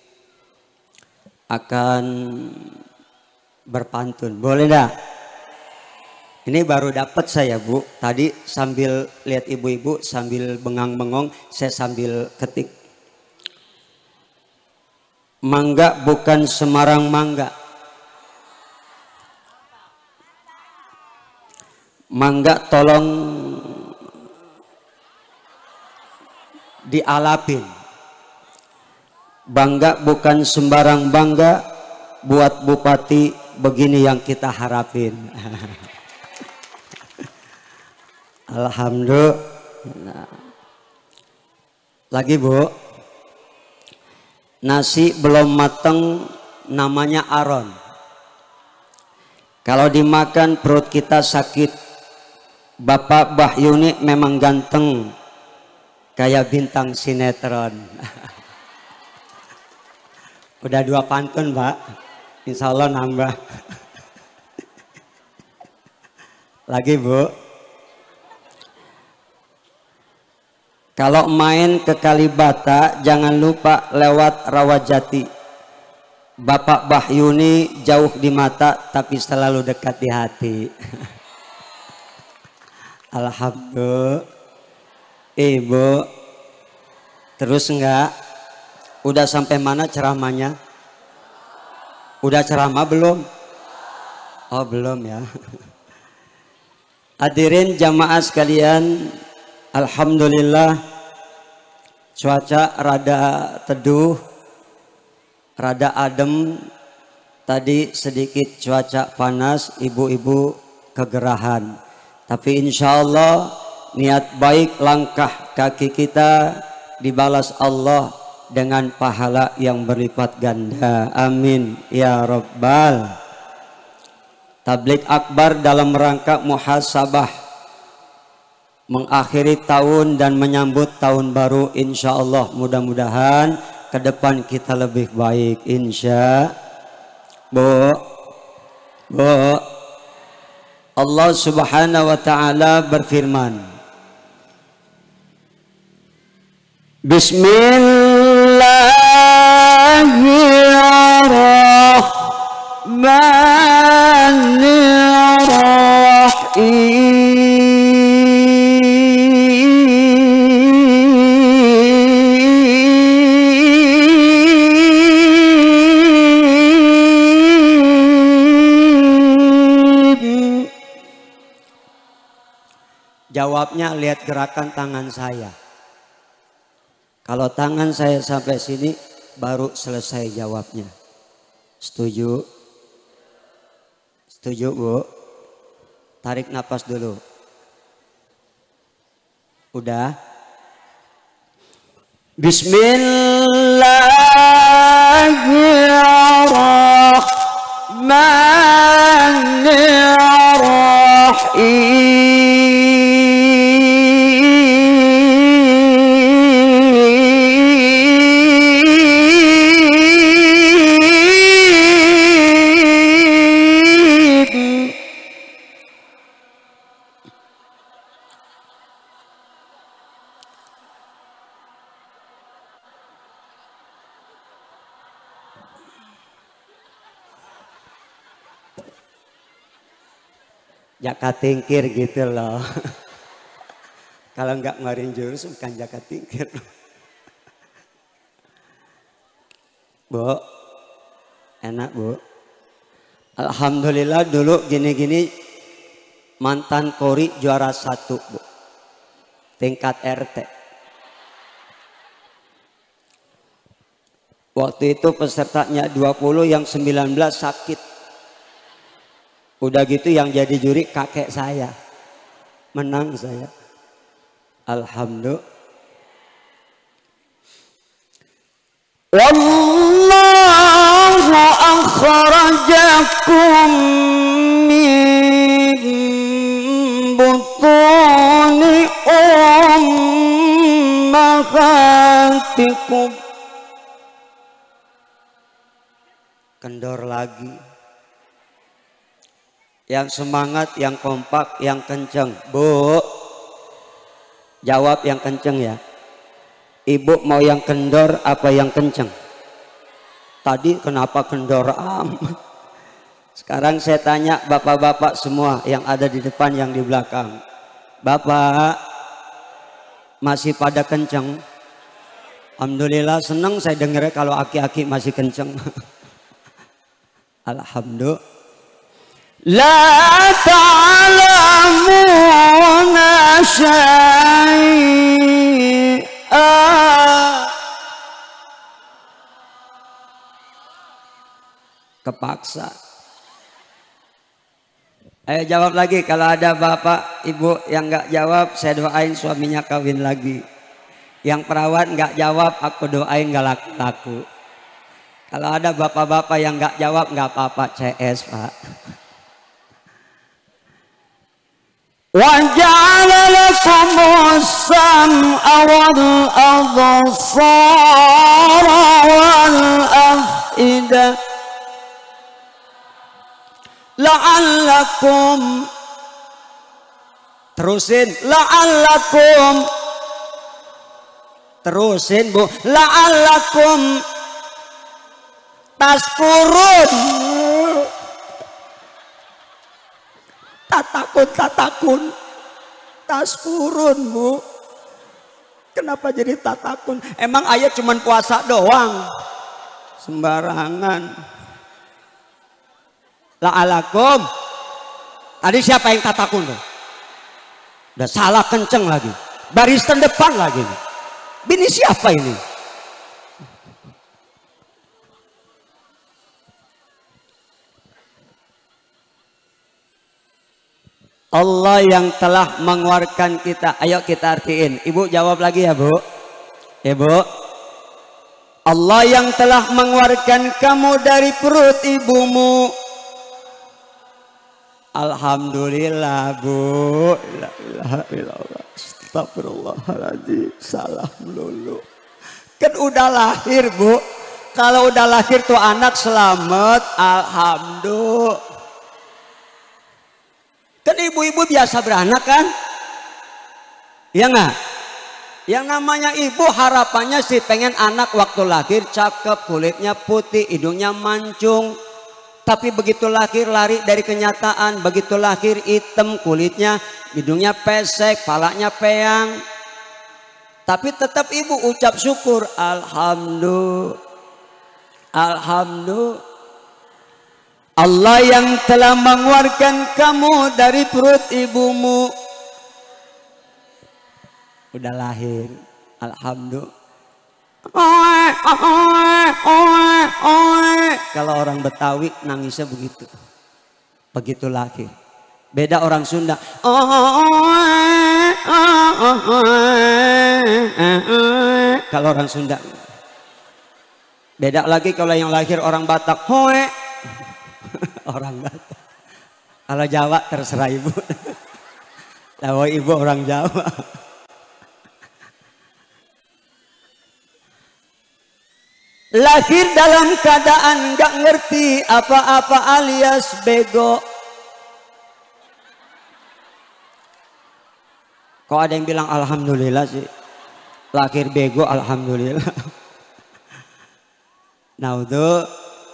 akan berpantun. Boleh dah? Ini baru dapat saya Bu. Tadi sambil lihat ibu-ibu sambil bengang-bengong, saya sambil ketik. Mangga bukan Semarang mangga. Mangga tolong dialapin. Bangga bukan sembarang bangga, buat bupati begini yang kita harapin. Alhamdulillah. Lagi Bu, nasi belum mateng namanya aron. Kalau dimakan perut kita sakit. Bapak Bahyuni memang ganteng kayak bintang sinetron. Udah dua pantun Pak, insya Allah nambah. Lagi Bu, kalau main ke Kalibata jangan lupa lewat Rawajati. Bapak Bahyuni jauh di mata tapi selalu dekat di hati. Alhamdulillah. Ibu, terus enggak? Udah sampai mana ceramahnya? Udah ceramah belum? Oh belum ya. Hadirin jamaah sekalian, alhamdulillah cuaca rada teduh, rada adem. Tadi sedikit cuaca panas, ibu-ibu kegerahan. Tapi insya Allah niat baik langkah kaki kita dibalas Allah dengan pahala yang berlipat ganda. Amin ya Rabbal. Tabligh akbar dalam rangka muhasabah mengakhiri tahun dan menyambut tahun baru, insya Allah mudah-mudahan ke depan kita lebih baik. Insya Bu, Bu, Allah subhanahu wa ta'ala berfirman, Bismillahirrahmanirrahim. Jawabnya lihat gerakan tangan saya. Kalau tangan saya sampai sini baru selesai jawabnya. Setuju? Setuju Bu? Tarik nafas dulu. Udah? Bismillahirrahmanirrahim. Jaka tingkir gitu loh. Kalau nggak ngarin jurus bukan jaka tingkir. Bu, enak Bu. Alhamdulillah dulu gini-gini mantan Kori juara satu Bu, tingkat R T. Waktu itu pesertanya dua puluh, yang sembilan belas sakit. Udah gitu yang jadi juri kakek saya. Menang saya. Alhamdulillah. Wallahu akhrajakum min butuni ummahatikum. Kendor lagi. Yang semangat, yang kompak, yang kenceng. Bu, jawab yang kenceng ya. Ibu mau yang kendor apa yang kenceng? Tadi kenapa kendor amat? Sekarang saya tanya bapak-bapak semua yang ada di depan, yang di belakang. Bapak, masih pada kenceng? Alhamdulillah, senang saya dengar kalau aki-aki masih kenceng. Alhamdulillah. La ta'lamuna syai'an. Kepaksa. Ayo jawab lagi. Kalau ada bapak ibu yang nggak jawab, saya doain suaminya kawin lagi. Yang perawat nggak jawab, aku doain nggak laku-laku. Kalau ada bapak-bapak yang nggak jawab, nggak apa-apa, C S Pak. Wa ja'ala lakumus sam'a wal absara wal af'idah la'allakum, terusin, la'allakum, terusin Bu, la'allakum taskurun. Tatakun, tatakun, taskurun Bu. Kenapa jadi tatakun? Emang ayat cuman puasa doang? Sembarangan. La'alakum. Tadi siapa yang tatakun tuh? Udah salah kenceng lagi. Barisan depan lagi. Bini siapa ini? Allah yang telah mengeluarkan kita. Ayo kita artiin. Ibu jawab lagi ya Bu. Ibu. Allah yang telah mengeluarkan kamu dari perut ibumu. Alhamdulillah Bu. La ilaha illallah. Astagfirullahaladzim. Salah melulu. Kan udah lahir Bu. Kalau udah lahir tuh anak selamat. Alhamdulillah. Kan ibu-ibu biasa beranak kan? Ya nggak? Yang namanya ibu harapannya sih pengen anak waktu lahir cakep, kulitnya putih, hidungnya mancung. Tapi begitu lahir lari dari kenyataan. Begitu lahir hitam, kulitnya, hidungnya pesek, palanya peyang. Tapi tetap ibu ucap syukur. Alhamdulillah. Alhamdulillah. Allah yang telah mengeluarkan kamu dari perut ibumu. Udah lahir. Alhamdulillah. Kalau orang Betawi nangisnya begitu. Begitu lahir. Beda orang Sunda. Kalau orang Sunda. Beda lagi kalau yang lahir orang Batak. Hoe. Orang Batak. Kalau Jawa terserah ibu. Tahu ibu orang Jawa. Lahir dalam keadaan gak ngerti apa-apa alias bego. Kok ada yang bilang alhamdulillah sih. Lahir bego alhamdulillah. Nah itu.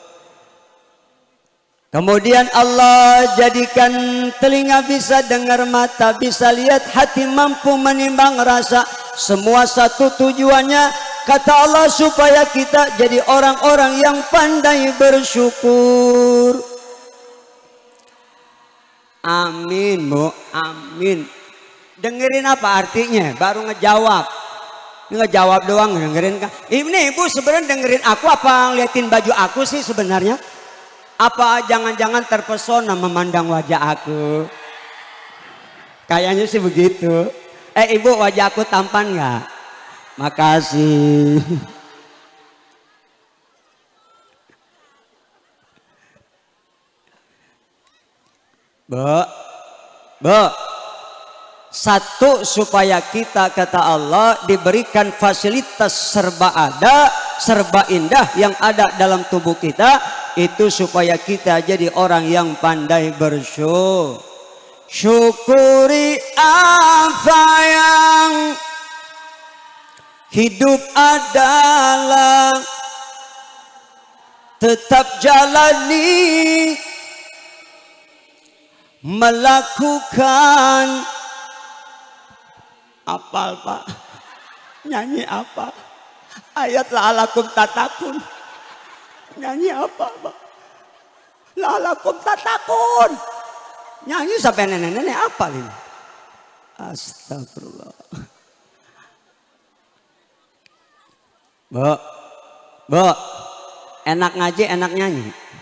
Kemudian Allah jadikan telinga bisa dengar, mata bisa lihat, hati mampu menimbang rasa. Semua satu tujuannya, kata Allah, supaya kita jadi orang-orang yang pandai bersyukur. Amin Bu, amin. Dengerin apa artinya? Baru ngejawab. Ngejawab doang, dengerin kan? Ini ibu sebenarnya dengerin aku apa ngeliatin baju aku sih sebenarnya? Apa jangan-jangan terpesona memandang wajah aku? Kayaknya sih begitu. Eh ibu, wajah aku tampan nggak? Makasih. Bu, bu. Satu, supaya kita kata Allah diberikan fasilitas serba ada, serba indah yang ada dalam tubuh kita, itu supaya kita jadi orang yang pandai bersyukur. Syukuri apa yang hidup adalah, tetap jalani, melakukan. Apal Pak, nyanyi apa? Ayat la'alakum tatakun. Nyanyi apa Pak? La'alakum tatakun. Nyanyi sampai nenek-nenek apa ini? Astagfirullah. Bu, bu, enak ngaji, enak nyanyi.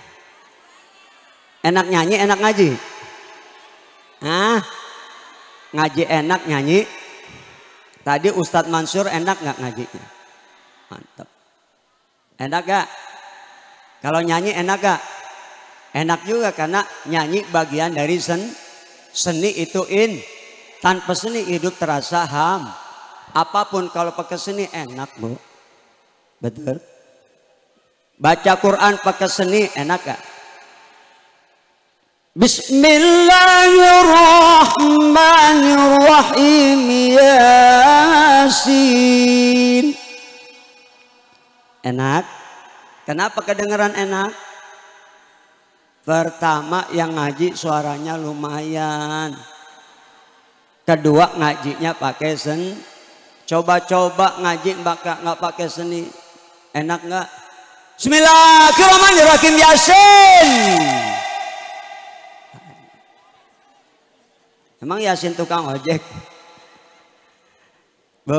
Enak nyanyi, enak ngaji. Hah? Ngaji enak, nyanyi. Tadi Ustadz Mansur enak nggak ngajinya? Mantap. Enak gak? Kalau nyanyi enak gak? Enak juga karena nyanyi bagian dari sen, seni itu in. Tanpa seni hidup terasa ham. Apapun kalau pakai seni enak Bu. Betul. Baca Quran pakai seni enak gak? Bismillahirrahmanirrahim. Yasin. Enak. Kenapa kedengeran enak? Pertama yang ngaji suaranya lumayan. Kedua ngajinya pakai seni. Coba-coba ngaji bakal nggak pakai seni. Enak nggak? Bismillahirrahmanirrahim. Yasin. Emang Yasin tukang ojek? Bu,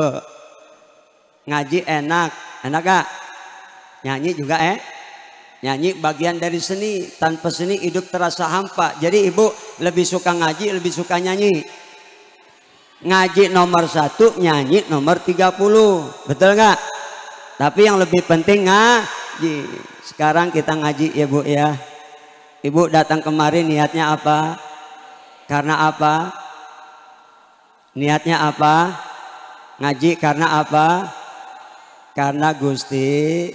ngaji enak, enak gak? Nyanyi juga eh? Nyanyi bagian dari seni, tanpa seni hidup terasa hampa. Jadi ibu lebih suka ngaji, lebih suka nyanyi. Ngaji nomor satu, nyanyi nomor tiga puluh, betul gak? Tapi yang lebih penting ngaji. Sekarang kita ngaji ya Bu ya. Ibu datang kemari niatnya apa? Karena apa? Niatnya apa? Ngaji karena apa? Karena Gusti.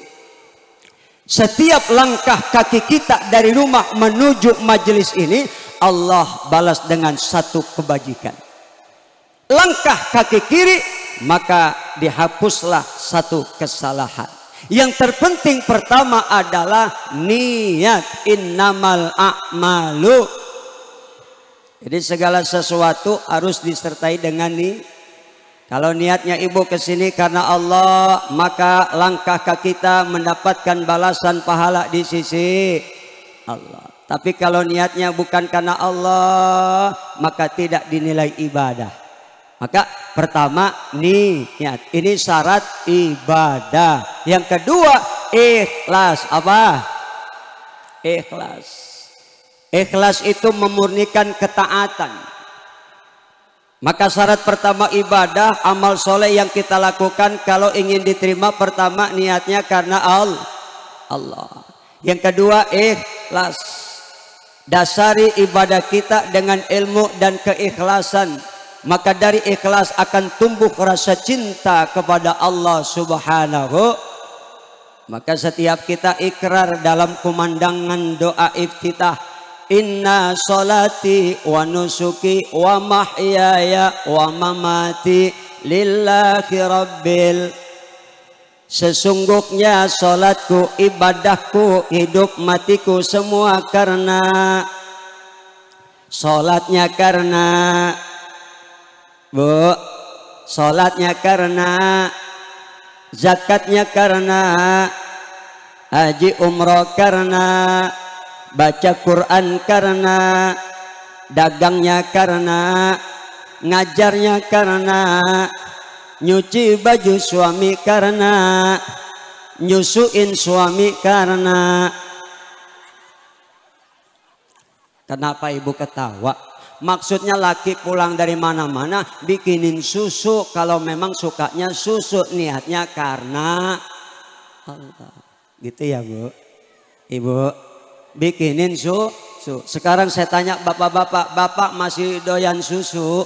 Setiap langkah kaki kita dari rumah menuju majelis ini, Allah balas dengan satu kebajikan. Langkah kaki kiri, maka dihapuslah satu kesalahan. Yang terpenting pertama adalah niat. Innamal a'malu. Jadi segala sesuatu harus disertai dengan nih. Kalau niatnya ibu kesini karena Allah, maka langkah kita mendapatkan balasan pahala di sisi Allah. Tapi kalau niatnya bukan karena Allah, maka tidak dinilai ibadah. Maka pertama niat, ini syarat ibadah. Yang kedua ikhlas. Apa? Ikhlas. Ikhlas itu memurnikan ketaatan. Maka syarat pertama ibadah, amal soleh yang kita lakukan kalau ingin diterima, pertama niatnya karena Allah. Yang kedua ikhlas. Dasari ibadah kita dengan ilmu dan keikhlasan. Maka dari ikhlas akan tumbuh rasa cinta kepada Allah Subhanahu. Maka setiap kita ikrar dalam kumandangan doa iftitah. Inna salati wa nusuki wa mahyaya wa mamati lillahi rabbil. Sesungguhnya salatku, ibadahku, hidup matiku semua karena salatnya, karena Bu, salatnya karena zakatnya, karena haji umroh, karena baca Quran, karena dagangnya karena, ngajarnya karena, nyuci baju suami karena, nyusuin suami karena. Kenapa ibu ketawa? Maksudnya laki pulang dari mana-mana bikinin susu kalau memang sukanya susu, niatnya karena Allah. Gitu ya Bu. Ibu bikinin susu. Sekarang saya tanya bapak-bapak, bapak masih doyan susu?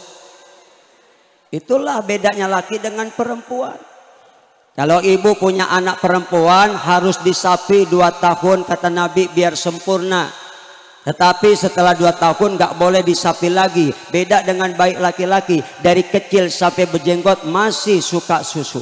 Itulah bedanya laki dengan perempuan. Kalau ibu punya anak perempuan harus disapi dua tahun kata Nabi biar sempurna. Tetapi setelah dua tahun nggak boleh disapi lagi. Beda dengan baik laki-laki, dari kecil sampai berjenggot masih suka susu.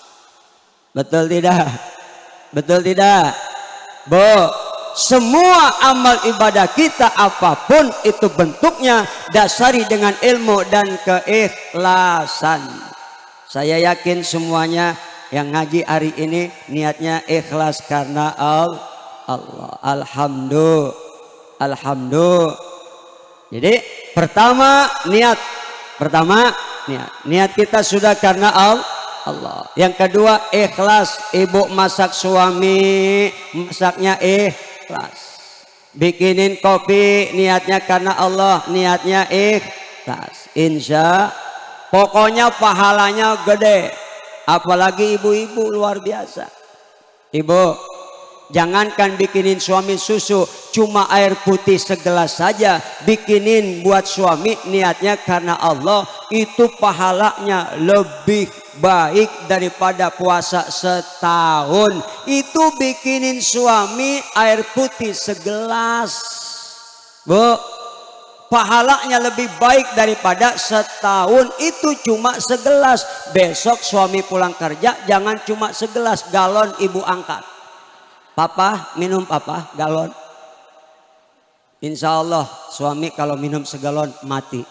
Betul tidak? Betul tidak? Bu, semua amal ibadah kita apapun itu bentuknya dasari dengan ilmu dan keikhlasan. Saya yakin semuanya yang ngaji hari ini niatnya ikhlas karena Allah. Alhamdulillah. Alhamdulillah. Jadi pertama niat, pertama niat, niat kita sudah karena Allah. Yang kedua ikhlas. Ibu masak suami, masaknya ikhlas. Bikinin kopi, niatnya karena Allah, niatnya ikhlas. Insya, pokoknya pahalanya gede. Apalagi ibu-ibu luar biasa. Ibu, jangankan bikinin suami susu, cuma air putih segelas saja bikinin buat suami, niatnya karena Allah, itu pahalanya lebih baik daripada puasa setahun. Itu bikinin suami air putih segelas, Bu, pahalanya lebih baik daripada setahun. Itu cuma segelas. Besok suami pulang kerja jangan cuma segelas, galon ibu angkat. Papa minum papa galon. Insya Allah suami kalau minum segalon mati.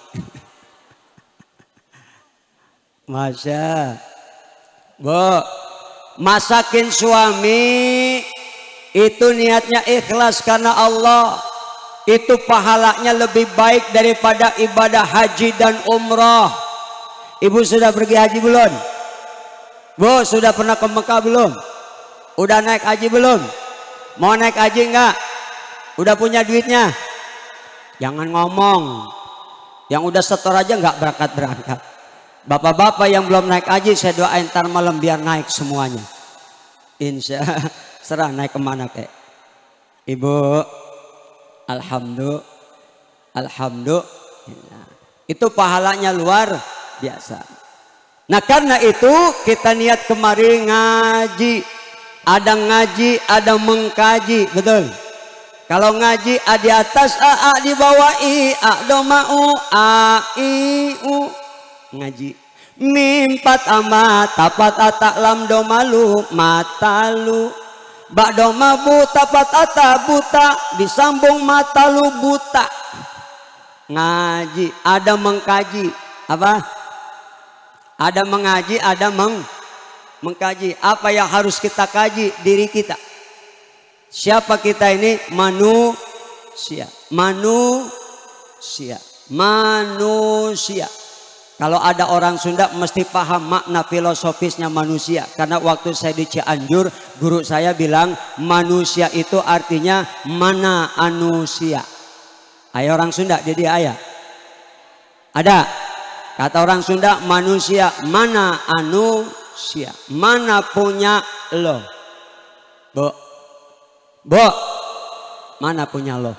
Masya. Bu, masakin suami itu niatnya ikhlas karena Allah. Itu pahalanya lebih baik daripada ibadah haji dan umrah. Ibu sudah pergi haji belum? Bu, sudah pernah ke Mekah belum? Udah naik haji belum? Mau naik haji enggak? Udah punya duitnya? Jangan ngomong. Yang udah setor aja enggak berangkat-berangkat. Bapak-bapak yang belum naik haji saya doain ntar malam biar naik semuanya. Insya Allah. Serah naik kemana kek. Ibu, alhamdulillah. Alhamdulillah. Itu pahalanya luar biasa. Nah karena itu kita niat kemari ngaji. Ada ngaji, ada mengkaji, betul. Kalau ngaji a di atas, a, a di bawah, i, a do mau, a i u. Ngaji. Mimpat amat, tapat atak lam do malu, matalu. Bak do mabu, tapat ata buta, disambung matalu buta. Ngaji, ada mengkaji. Apa? Ada mengaji, ada meng mengkaji. Apa yang harus kita kaji? Diri kita. Siapa kita ini? Manusia. Manusia. Manusia. Kalau ada orang Sunda mesti paham makna filosofisnya manusia. Karena waktu saya di Cianjur, guru saya bilang manusia itu artinya mana anusia. Ayo orang Sunda, jadi ayah. Ada. Kata orang Sunda manusia, mana anusia. Sia. Mana punya lo? Bo, Bo, mana punya lo?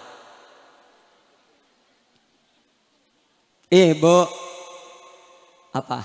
Ibu, apa?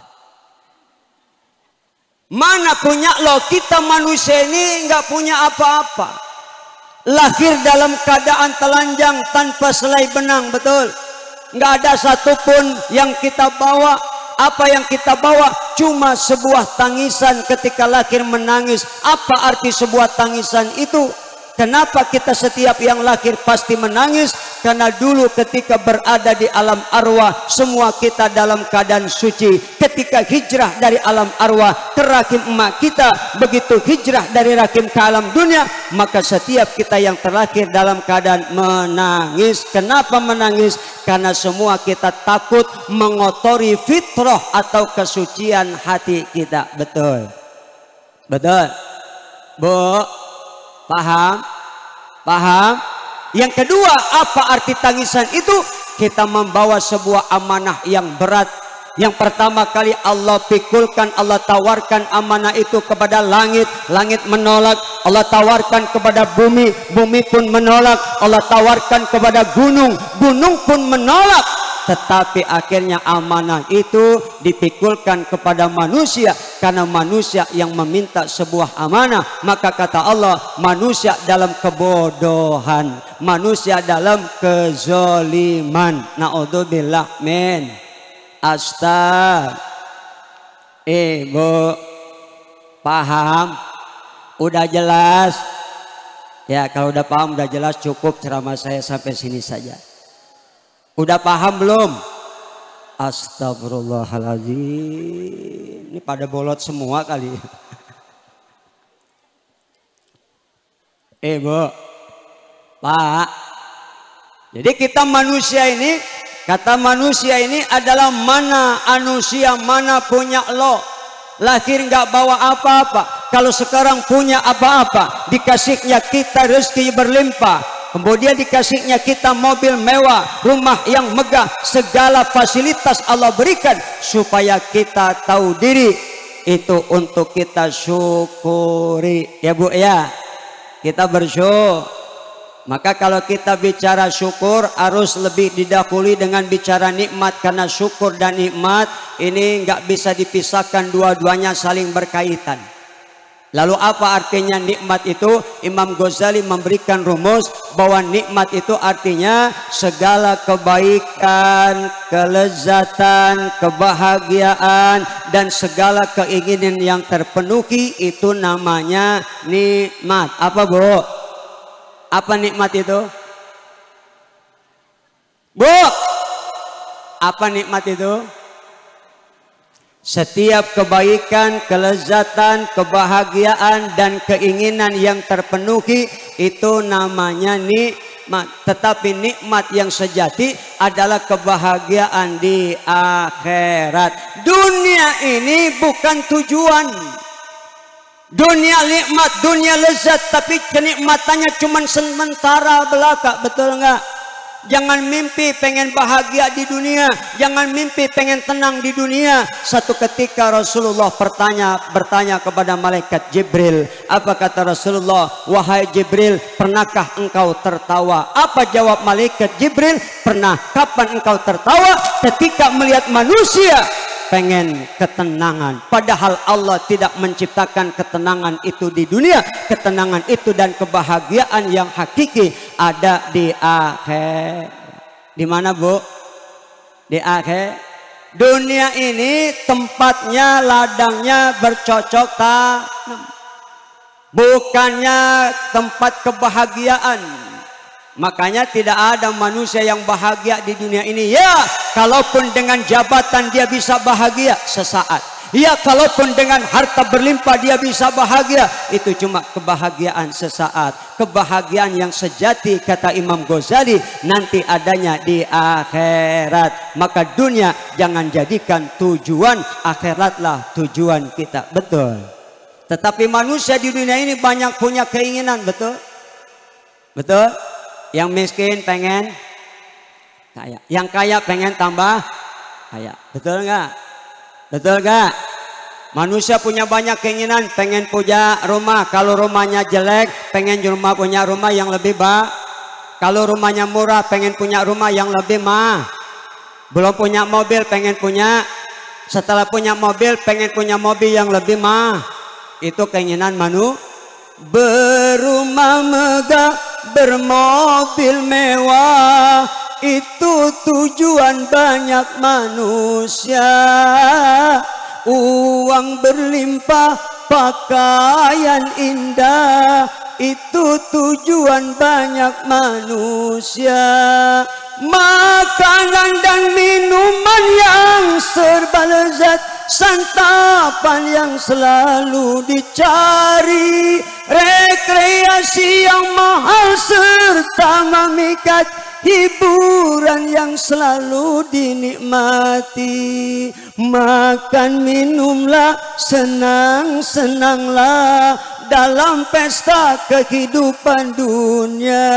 Mana punya lo? Kita manusia ini nggak punya apa-apa. Lahir dalam keadaan telanjang tanpa selai benang, betul? Nggak ada satupun yang kita bawa. Apa yang kita bawa cuma sebuah tangisan ketika lahir menangis. Apa arti sebuah tangisan itu? Kenapa kita setiap yang lahir pasti menangis? Karena dulu ketika berada di alam arwah, semua kita dalam keadaan suci. Ketika hijrah dari alam arwah ke rahim emak kita, begitu hijrah dari rahim ke alam dunia, maka setiap kita yang terlahir dalam keadaan menangis. Kenapa menangis? Karena semua kita takut mengotori fitrah atau kesucian hati kita. Betul? Betul? Bu? Paham? Paham? Yang kedua, apa arti tangisan itu? Kita membawa sebuah amanah yang berat. Yang pertama kali Allah pikulkan, Allah tawarkan amanah itu kepada langit. Langit menolak. Allah tawarkan kepada bumi. Bumi pun menolak. Allah tawarkan kepada gunung. Gunung pun menolak. Tetapi akhirnya amanah itu dipikulkan kepada manusia. Karena manusia yang meminta sebuah amanah. Maka kata Allah, manusia dalam kebodohan, manusia dalam kezoliman. Na'udzubillah min. Astag. Ibu paham? Udah jelas? Ya, kalau udah paham, udah jelas, cukup ceramah saya sampai sini saja. Udah paham belum? Astagfirullahaladzim. Ini pada bolot semua kali. Ibu, Pak. Jadi kita manusia ini, kata manusia ini adalah mana manusia, mana punya lo. Lahir nggak bawa apa-apa. Kalau sekarang punya apa-apa, dikasihnya kita rezeki berlimpah. Kemudian dikasihnya kita mobil mewah, rumah yang megah, segala fasilitas Allah berikan supaya kita tahu diri. Itu untuk kita syukuri. Ya Bu ya, kita bersyukur. Maka kalau kita bicara syukur harus lebih didahului dengan bicara nikmat. Karena syukur dan nikmat ini nggak bisa dipisahkan, dua-duanya saling berkaitan. Lalu apa artinya nikmat itu? Imam Ghazali memberikan rumus bahwa nikmat itu artinya segala kebaikan, kelezatan, kebahagiaan, dan segala keinginan yang terpenuhi, itu namanya nikmat. Apa Bu? Apa nikmat itu? Bu, apa nikmat itu? Setiap kebaikan, kelezatan, kebahagiaan, dan keinginan yang terpenuhi, itu namanya nikmat. Tetapi nikmat yang sejati adalah kebahagiaan di akhirat. Dunia ini bukan tujuan. Dunia nikmat, dunia lezat, tapi kenikmatannya cuma sementara belaka. Betul enggak? Jangan mimpi pengen bahagia di dunia. Jangan mimpi pengen tenang di dunia. Satu ketika Rasulullah bertanya, bertanya kepada malaikat Jibril. Apa kata Rasulullah? Wahai Jibril, pernahkah engkau tertawa? Apa jawab malaikat Jibril? Pernah. Kapan engkau tertawa? Ketika melihat manusia pengen ketenangan, padahal Allah tidak menciptakan ketenangan itu di dunia. Ketenangan itu dan kebahagiaan yang hakiki ada di akhir. Di mana Bu? Di akhir. Dunia ini tempatnya, ladangnya bercocok tanam, bukannya tempat kebahagiaan. Makanya tidak ada manusia yang bahagia di dunia ini. Ya, kalaupun dengan jabatan dia bisa bahagia sesaat. Ya, kalaupun dengan harta berlimpah dia bisa bahagia. Itu cuma kebahagiaan sesaat. Kebahagiaan yang sejati, kata Imam Ghazali, nanti adanya di akhirat. Maka dunia jangan jadikan tujuan, akhiratlah tujuan kita. Betul. Tetapi manusia di dunia ini banyak punya keinginan. Betul? Betul? Yang miskin pengen kaya, yang kaya pengen tambah kaya. Betul nggak? Betul nggak? Manusia punya banyak keinginan, pengen punya rumah. Kalau rumahnya jelek, pengen rumah punya rumah yang lebih baik. Kalau rumahnya murah, pengen punya rumah yang lebih mah. Belum punya mobil, pengen punya. Setelah punya mobil, pengen punya mobil yang lebih mah. Itu keinginan manusia. Berumah megah, bermobil mewah, itu tujuan banyak manusia. Uang berlimpah, pakaian indah, itu tujuan banyak manusia. Makanan dan minuman yang serba lezat, santapan yang selalu dicari, rekreasi yang mahal serta memikat, hiburan yang selalu dinikmati. Makan minumlah, senang-senanglah dalam pesta kehidupan dunia.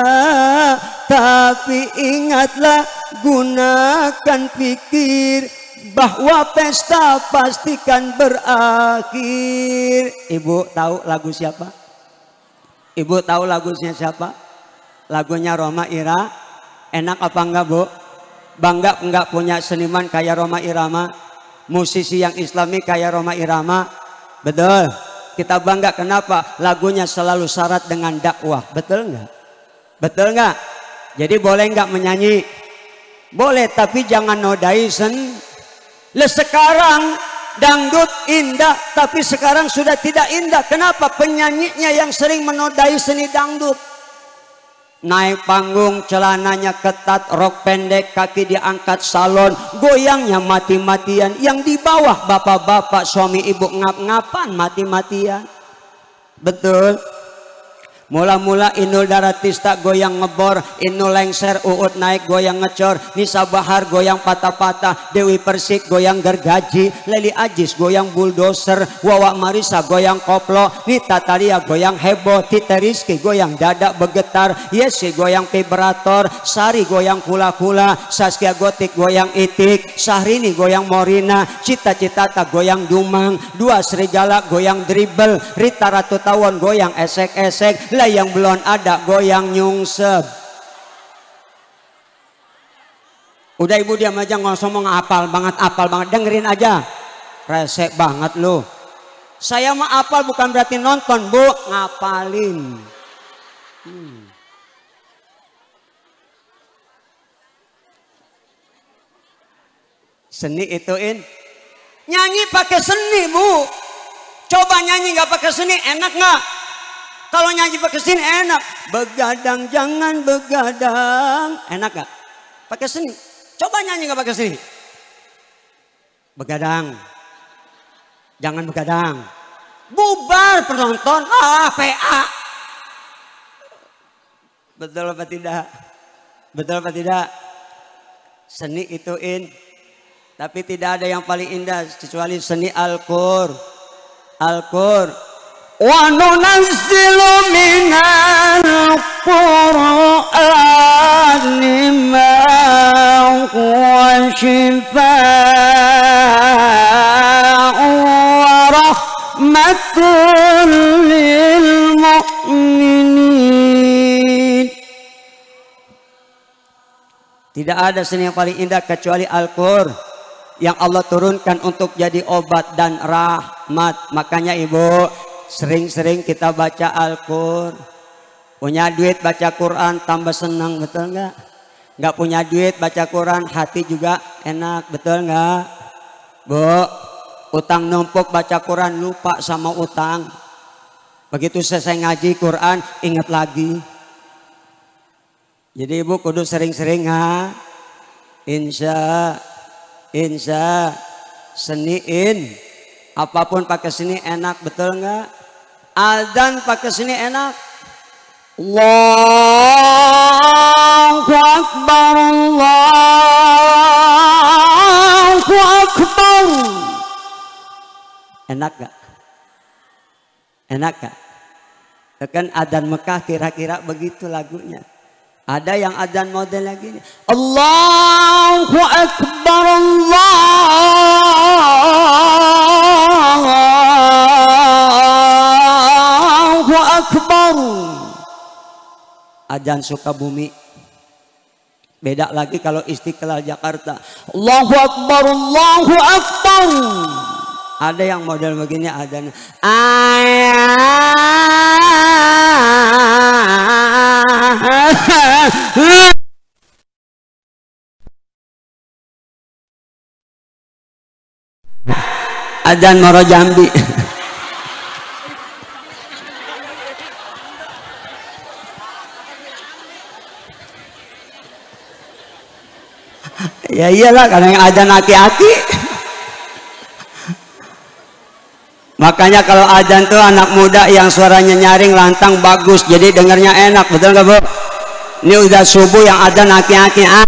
Tapi ingatlah, gunakan pikir bahwa pesta pastikan berakhir. Ibu tahu lagu siapa? Ibu tahu lagunya siapa? Lagunya Rhoma Ira. Enak apa enggak, Bu? Bangga enggak punya seniman kayak Rhoma Irama, musisi yang islami kayak Rhoma Irama? Betul. Kita bangga, kenapa? Lagunya selalu syarat dengan dakwah. Betul enggak? Betul enggak? Jadi boleh enggak menyanyi? Boleh, tapi jangan nodai sen. Le sekarang dangdut indah, tapi sekarang sudah tidak indah. Kenapa? Penyanyinya yang sering menodai seni dangdut. Naik panggung, celananya ketat, rok pendek, kaki diangkat salon, goyangnya mati-matian. Yang di bawah bapak-bapak, suami ibu ngap-ngapan mati-matian. Betul. Mula-mula Inul Daratista goyang ngebor, Inul lengser, Uut naik goyang ngecor, Nisa Bahar goyang patah-patah, Dewi Persik goyang gergaji, Leli Ajis goyang bulldozer, Wawa Marisa goyang koplo, Nita Talia goyang heboh, Tita Rizky goyang dada begetar, Yesi goyang vibrator, Sari goyang kula-kula, Saskia Gotik goyang itik, Syahrini goyang morina, Cita Citata goyang dumang, Dua Serigala goyang dribble, Rita Ratu Tawon goyang esek-esek, yang belum ada goyang nyungsep. Udah ibu diam aja, nggak usah ngomong apal banget, apal banget, dengerin aja. Resek banget lu. Saya mah apal bukan berarti nonton, Bu, ngapalin. Hmm. Seni ituin, nyanyi pakai seni, Bu. Coba nyanyi nggak pakai seni, enak nggak? Kalau nyanyi pakai seni enak. Begadang jangan begadang, enak gak? Pakai seni. Coba nyanyi gak pakai seni. Begadang, jangan begadang. Bubar penonton. Ah, P A. Betul apa tidak? Betul apa tidak? Seni ituin. Tapi tidak ada yang paling indah kecuali seni Al-Qur. Al-Qur. Wa nunazzilu minal Qur'ani ma huwa shifaa'un wa rahmatun lil mu'minin. Tidak ada seni yang paling indah kecuali Al-Qur yang Allah turunkan untuk jadi obat dan rahmat. Makanya ibu, sering-sering kita baca Al-Qur. Punya duit baca Quran tambah senang, betul nggak? Nggak punya duit baca Quran hati juga enak, betul nggak? Bu, utang numpuk baca Quran lupa sama utang. Begitu selesai ngaji Quran ingat lagi. Jadi ibu kudu sering-sering ha. Insya, insya seniin. Apapun pakai seni enak, betul nggak? Azan pakai sini enak. Allahu Akbar, Allahu Akbar. Enak gak? Enak gak? Kan adzan Mekah kira-kira begitu lagunya. Ada yang adzan model lagi nih. Allahu Akbar, Allahu Akbar. Adzan Sukabumi. Beda lagi kalau Istiqlal Jakarta. Allahu Akbar, Allahu Akbar. Ada yang model begini adzan. Adzan Moro Jambi. Ya iyalah, karena yang adzan aki-aki. Makanya kalau adzan tuh anak muda yang suaranya nyaring, lantang, bagus, jadi dengarnya enak, betul nggak Bu? Ini udah subuh yang adzan aki-aki. Ah.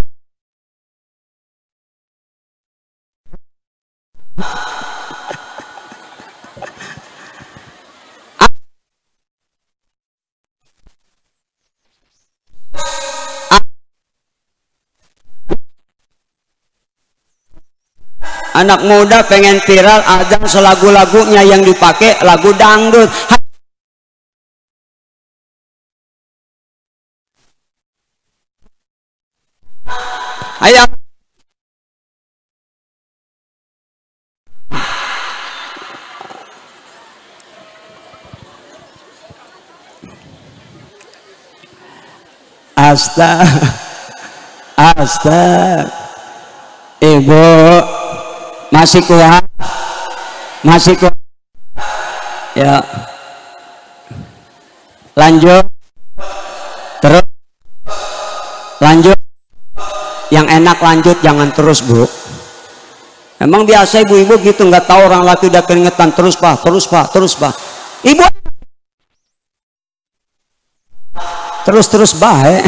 Anak muda pengen viral, adzan selagu-lagunya yang dipakai lagu dangdut. Ayo. Astaga. Astaga. Ibu masih kuat, masih kuat ya, lanjut terus, lanjut yang enak, lanjut, jangan terus Bu. Emang biasa ibu-ibu gitu, nggak tahu orang laki udah keringetan, terus Pak, terus Pak, terus Pak, ibu terus-terus baik.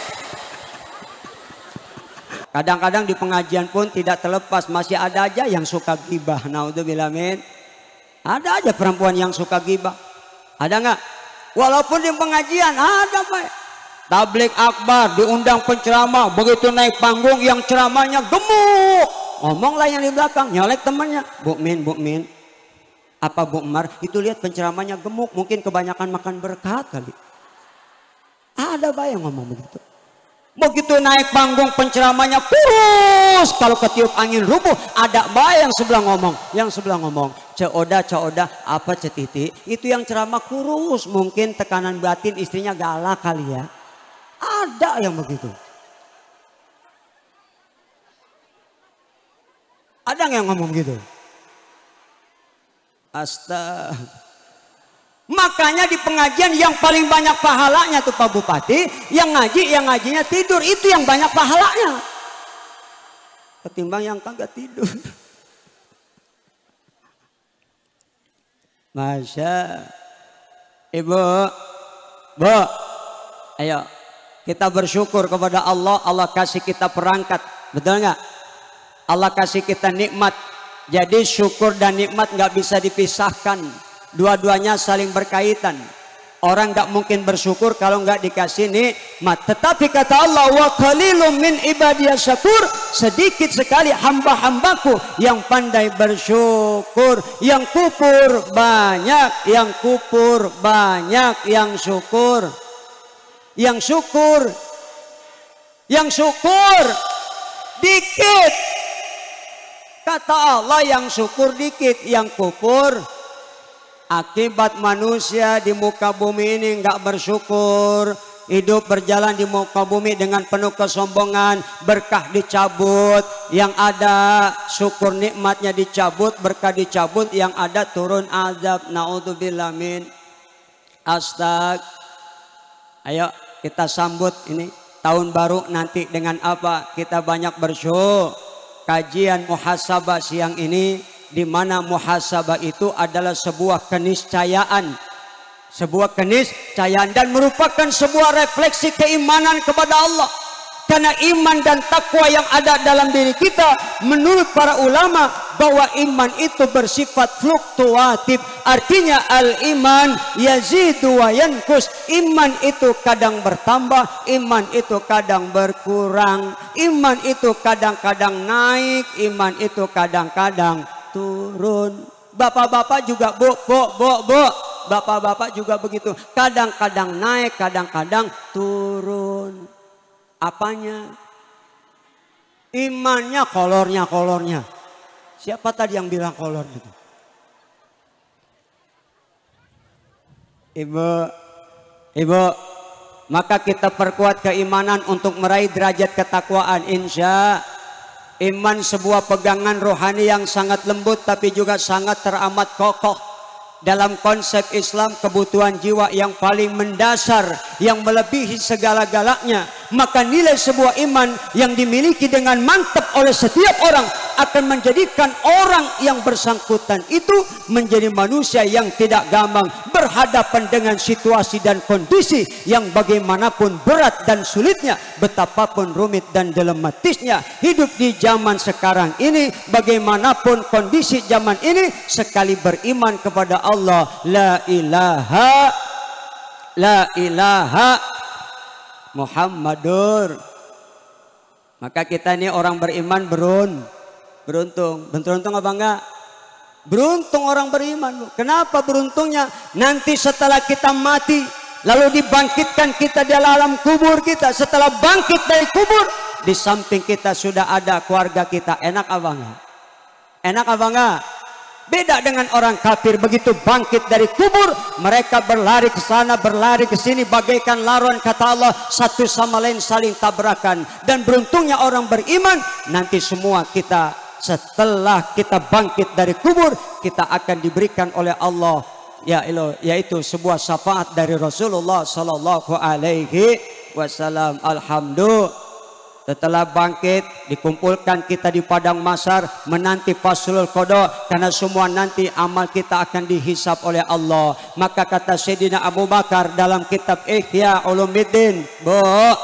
Kadang-kadang di pengajian pun tidak terlepas, masih ada aja yang suka gibah. Naudzubillah min. Ada aja perempuan yang suka gibah. Ada nggak? Walaupun di pengajian ada Pak. Tablik akbar, diundang penceramah, begitu naik panggung yang ceramahnya gemuk. Ngomonglah yang di belakang, nyolek temannya. Bu Min, Bu Min. Apa Bu Umar? Itu lihat penceramahnya gemuk, mungkin kebanyakan makan berkat kali. Ada Pak yang ngomong begitu. Begitu naik panggung penceramahnya kurus, kalau ketiup angin rubuh. Ada mbak yang sebelah ngomong, yang sebelah ngomong, Ceoda, Ceoda, apa Cetiti? Itu yang ceramah kurus, mungkin tekanan batin istrinya galak kali ya. Ada yang begitu. Ada yang ngomong gitu. Astaga. Makanya di pengajian yang paling banyak pahalanya tuh Pak Bupati, yang ngaji, yang ngajinya tidur, itu yang banyak pahalanya. Ketimbang yang kagak tidur. Masya. Ibu, Bu, ayo kita bersyukur kepada Allah. Allah kasih kita perangkat, betul nggak? Allah kasih kita nikmat. Jadi syukur dan nikmat nggak bisa dipisahkan. Dua-duanya saling berkaitan. Orang nggak mungkin bersyukur kalau nggak dikasih nikmat. Tetapi kata Allah, wa qalilum min ibadiyas syakur, sedikit sekali hamba-hambaku yang pandai bersyukur. Yang kufur banyak, yang kufur banyak, yang syukur, yang syukur, yang syukur dikit. Kata Allah, yang syukur dikit, yang kufur. Akibat manusia di muka bumi ini nggak bersyukur, hidup berjalan di muka bumi dengan penuh kesombongan, berkah dicabut, yang ada syukur nikmatnya dicabut, berkah dicabut, yang ada turun azab. Naudzubillah min. Astag. Ayo kita sambut ini tahun baru nanti dengan apa? Kita banyak bersyukur. Kajian muhasabah siang ini, di mana muhasabah itu adalah sebuah keniscayaan, sebuah keniscayaan dan merupakan sebuah refleksi keimanan kepada Allah. Karena iman dan takwa yang ada dalam diri kita, menurut para ulama, bahwa iman itu bersifat fluktuatif. Artinya al-iman yazidu wa yankus. Iman itu kadang bertambah, iman itu kadang berkurang, iman itu kadang-kadang naik, iman itu kadang-kadang turun. Bapak-bapak juga bu, bu, bu, bu. Bapak-bapak juga begitu. Kadang-kadang naik, kadang-kadang turun. Apanya? Imannya, kolornya, kolornya. Siapa tadi yang bilang kolor gitu? Ibu, ibu, maka kita perkuat keimanan untuk meraih derajat ketakwaan. Insya iman sebuah pegangan rohani yang sangat lembut tapi juga sangat teramat kokoh. Dalam konsep Islam, kebutuhan jiwa yang paling mendasar, yang melebihi segala-galanya, maka nilai sebuah iman yang dimiliki dengan mantap oleh setiap orang akan menjadikan orang yang bersangkutan itu menjadi manusia yang tidak gampang berhadapan dengan situasi dan kondisi yang bagaimanapun berat dan sulitnya, betapapun rumit dan dilematisnya hidup di zaman sekarang ini, bagaimanapun kondisi zaman ini, sekali beriman kepada Allah, la ilaha la ilaha Muhammadur, maka kita ini orang beriman berun beruntung. Beruntung apa enggak? Beruntung orang beriman. Kenapa beruntungnya? Nanti setelah kita mati lalu dibangkitkan kita di alam kubur kita, setelah bangkit dari kubur di samping kita sudah ada keluarga kita. Enak apa enggak? Enak apa enggak? Beda dengan orang kafir, begitu bangkit dari kubur mereka berlari ke sana berlari ke sini bagaikan laron, kata Allah, satu sama lain saling tabrakan. Dan beruntungnya orang beriman, nanti semua kita setelah kita bangkit dari kubur kita akan diberikan oleh Allah ya ilah, yaitu sebuah syafaat dari Rasulullah sallallahu alaihi wasallam. Alhamdulillah. Setelah bangkit dikumpulkan kita di padang mahsyar menanti faslul qada, karena semua nanti amal kita akan dihisab oleh Allah. Maka kata Sayyidina Abu Bakar dalam kitab Ihya Ulumuddin, "Bu,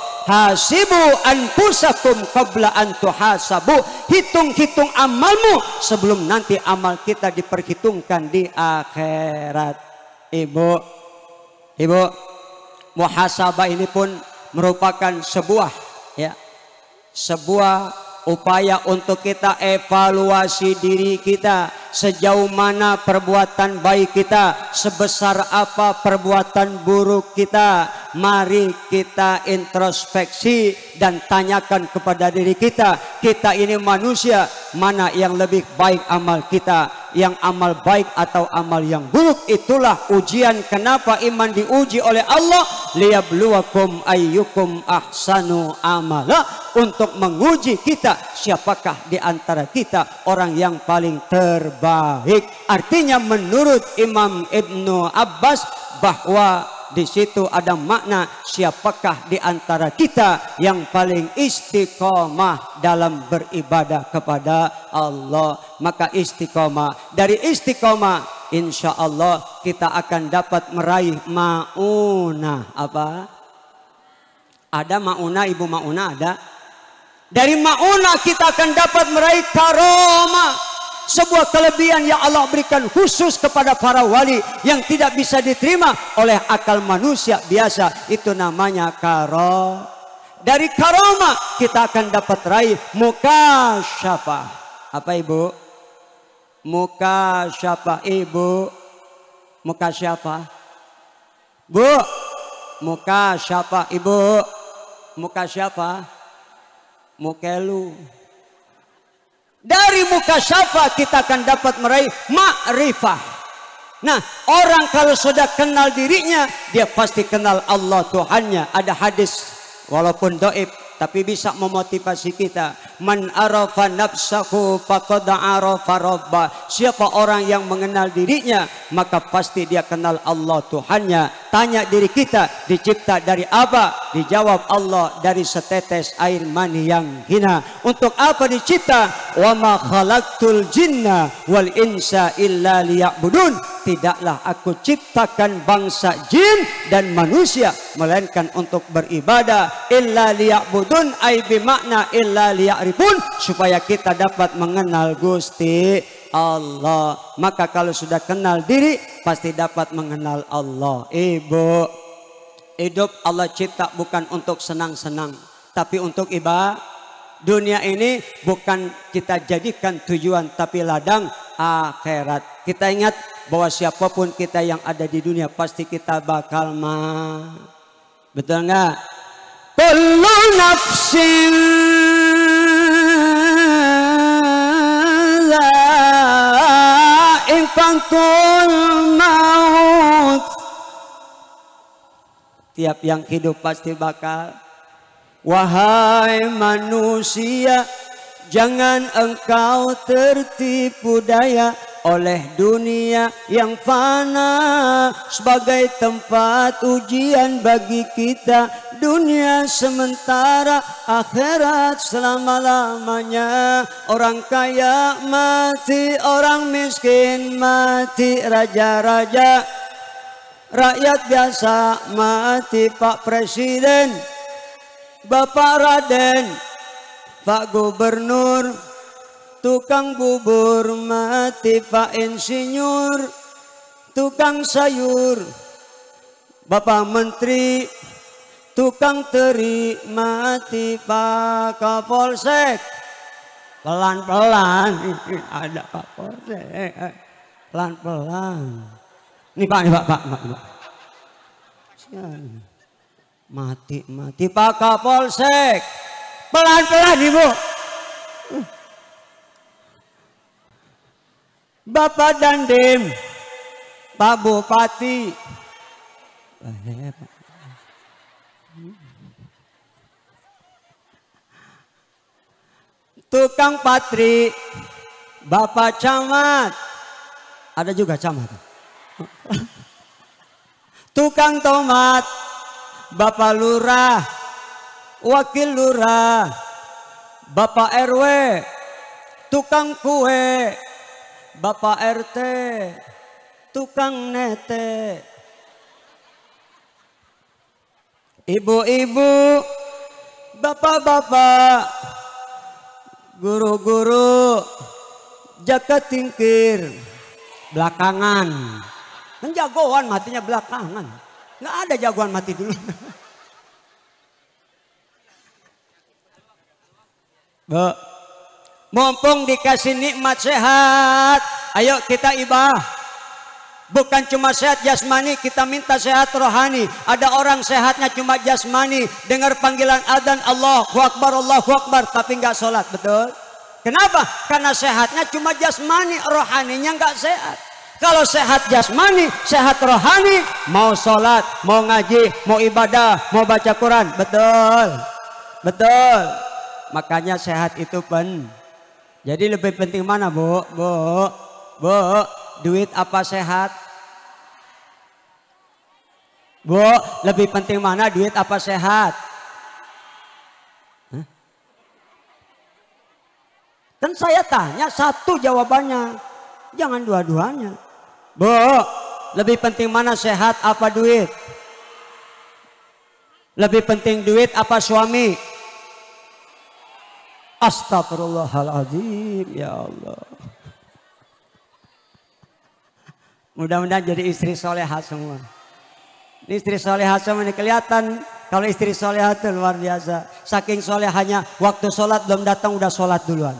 hasibu anfusakum qabla an tuhasabu." Hitung-hitung amalmu sebelum nanti amal kita diperhitungkan di akhirat. Ibu, Ibu, muhasabah ini pun merupakan sebuah ya sebuah upaya untuk kita evaluasi diri kita, sejauh mana perbuatan baik kita, sebesar apa perbuatan buruk kita. Mari kita introspeksi dan tanyakan kepada diri kita, kita ini manusia, mana yang lebih baik amal kita, yang amal baik atau amal yang buruk. Itulah ujian. Kenapa iman diuji oleh Allah? Liyabluwakum ayyukum ahsanu amala, untuk menguji kita siapakah di antara kita orang yang paling terbaik. Artinya menurut Imam Ibnu Abbas bahwa di situ ada makna siapakah di antara kita yang paling istiqomah dalam beribadah kepada Allah. Maka istiqomah, dari istiqomah insya Allah kita akan dapat meraih maunah. Apa? Ada maunah, Ibu maunah ada. Dari maunah kita akan dapat meraih karomah, sebuah kelebihan yang Allah berikan khusus kepada para wali yang tidak bisa diterima oleh akal manusia biasa. Itu namanya karomah. Dari karomah kita akan dapat raih mukasyafah. Apa Ibu? Mukasyafah. Ibu, mukasyafah. Bu, mukasyafah. Ibu, mukasyafah. Mukelu. Dari mukasyafah kita akan dapat meraih ma'rifah. Nah, orang kalau sudah kenal dirinya, dia pasti kenal Allah Tuhannya. Ada hadis walaupun dhaif tapi bisa memotivasi kita. Man arafa nafsahu faqad arafa rabbah. Siapa orang yang mengenal dirinya, maka pasti dia kenal Allah Tuhannya. Tanya diri kita, dicipta dari apa? Dijawab Allah dari setetes air mani yang hina. Untuk apa dicipta? Wa ma khalaqtul jinna wal insa illa liya'budun. Tidaklah aku ciptakan bangsa jin dan manusia melainkan untuk beribadah. Illa liya'budun ay bimakna illa liya'rifun, supaya kita dapat mengenal Gusti Allah. Maka kalau sudah kenal diri pasti dapat mengenal Allah. Ibu, hidup Allah cipta bukan untuk senang-senang tapi untuk ibadah. Dunia ini bukan kita jadikan tujuan tapi ladang akhirat. Kita ingat bahwa siapapun kita yang ada di dunia pasti kita bakal mati. Betul nggak? Kullu nafsin dha'iqatul maut. Tiap yang hidup pasti bakal. Wahai manusia, jangan engkau tertipu daya oleh dunia yang fana sebagai tempat ujian bagi kita. dunia sementara, akhirat selama-lamanya. Orang kaya mati, orang miskin mati, raja-raja, rakyat biasa mati. Pak Presiden, Bapak Raden, Pak Gubernur, tukang bubur mati. Pak Insinyur, tukang sayur, Bapak Menteri, tukang teri mati. Pak Kapolsek, pelan-pelan, ada Pak Kapolsek, pelan-pelan. Ini Pak, ini Pak, Pak, Pak, Pak. Mati, mati. Pak Kapolsek, pelan-pelan Ibu. Bapak Dandim, Pak Bupati, tukang patri, Bapak Camat, ada juga camat. Tukang tomat, Bapak Lurah, Wakil Lurah, Bapak R W, tukang kue, Bapak R T, tukang nete, ibu-ibu, bapak-bapak, guru-guru, jaga tingkir, belakangan. Kan jagoan matinya belakangan. Nggak ada jagoan mati dulu. Bu, mumpung dikasih nikmat sehat, ayo kita ibadah. Bukan cuma sehat jasmani, kita minta sehat rohani. Ada orang sehatnya cuma jasmani, dengar panggilan adzan Allahu Akbar, Allahu Akbar, tapi nggak sholat, betul? Kenapa? Karena sehatnya cuma jasmani, rohaninya nggak sehat. Kalau sehat jasmani, sehat rohani, mau sholat, mau ngaji, mau ibadah, mau baca Quran, betul, betul. Makanya sehat itu pen. Jadi lebih penting mana bu, bu, bu, duit apa sehat? Bu, lebih penting mana duit apa sehat? Hah? Kan saya tanya satu jawabannya, jangan dua-duanya. Bu, lebih penting mana sehat apa duit? Lebih penting duit apa suami? Astagfirullahaladzim, ya Allah. Mudah-mudahan jadi istri soleha semua. Istri soleha semua ini kelihatan. Kalau istri soleha itu luar biasa. Saking solehanya, waktu sholat belum datang udah sholat duluan.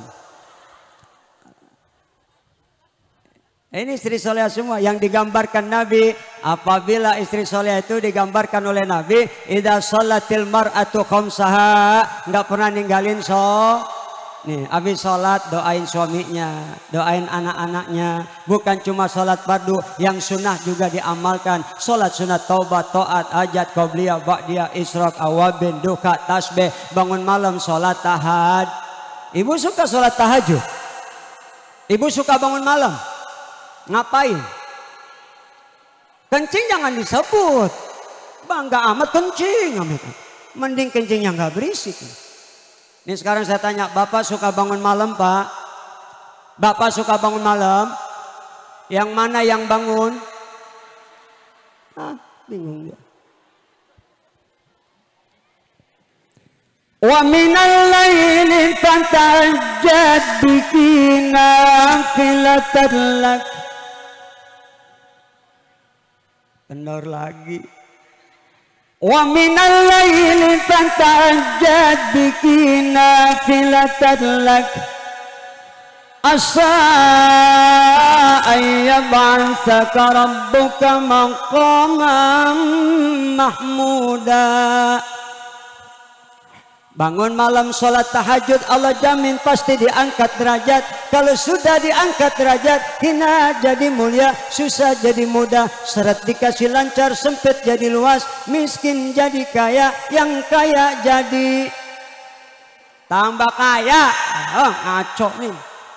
Ini istri soleha semua yang digambarkan Nabi. Apabila istri soleha itu digambarkan oleh Nabi, idza sholatil mar'atu khamsaha, nggak pernah ninggalin so. Nih, habis sholat doain suaminya, doain anak-anaknya. Bukan cuma sholat fardu, yang sunnah juga diamalkan. Sholat sunat taubat, to'at, hajat, qobliyah, ba'diyah, isyraq, awabin, duka, tasbih. Bangun malam sholat tahajud. Ibu suka sholat tahajud? Ibu suka bangun malam? Ngapain? Kencing jangan disebut. Bangga amat kencing. Mending kencing yang gak berisik. Ini sekarang saya tanya, Bapak suka bangun malam Pak? Bapak suka bangun malam? Yang mana yang bangun? Ah, bingung dia. Wa minal laili fatahajjad bihi nafilatan lak. Benar lagi. Wa minal laili fatahajjad bihi nafilatan lak. Asa ayyab'atsaka rabbuka maqaman mahmuda. Bangun malam sholat tahajud, Allah jamin pasti diangkat derajat. Kalau sudah diangkat derajat, hina jadi mulia, susah jadi mudah. Seret dikasih lancar, sempit jadi luas. Miskin jadi kaya, yang kaya jadi tambah kaya. Oh, ngaco nih.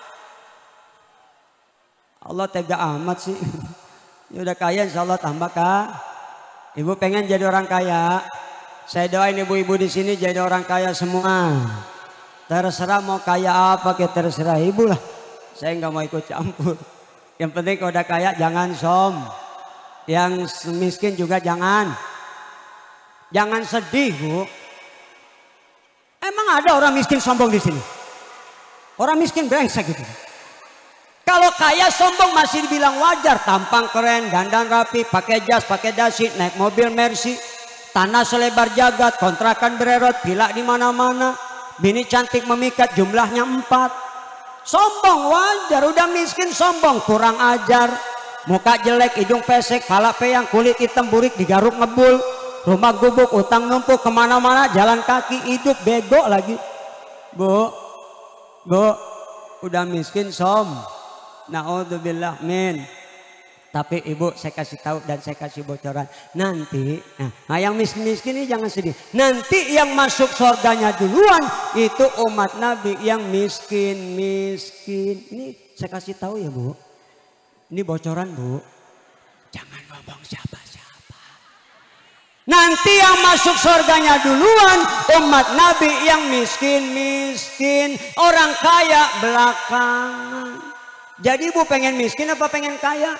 Allah tega amat sih. Ya udah kaya insya Allah tambah kah. Ibu pengen jadi orang kaya? Saya doain ibu-ibu di sini jadi orang kaya semua. Terserah mau kaya apa, ke terserah ibu lah. Saya nggak mau ikut campur. Yang penting kalau udah kaya jangan som. Yang miskin juga jangan. Jangan sedih, Bu. Emang ada orang miskin sombong di sini? Orang miskin brengsek gitu. Kalau kaya sombong masih dibilang wajar, tampang keren, dandan rapi, pakai jas, pakai dasi, naik mobil Mercy, tanah selebar jagat, kontrakan bererot, villa di mana-mana, bini cantik memikat, jumlahnya empat. Sombong wajar, udah miskin sombong, kurang ajar, muka jelek, hidung pesek, pala peyang, kulit hitam burik, digaruk ngebul, rumah gubuk, utang numpuk, kemana-mana, jalan kaki, hidup bego lagi. Bu, bu, udah miskin som. Naudzubillah min. Tapi ibu saya kasih tahu dan saya kasih bocoran. Nanti, nah yang miskin-miskin ini jangan sedih. Nanti yang masuk surganya duluan itu umat Nabi yang miskin-miskin. Ini saya kasih tahu ya Bu. Ini bocoran Bu. Jangan ngomong siapa-siapa. Nanti yang masuk surganya duluan umat Nabi yang miskin-miskin. Orang kaya belakangan. Jadi ibu pengen miskin apa pengen kaya?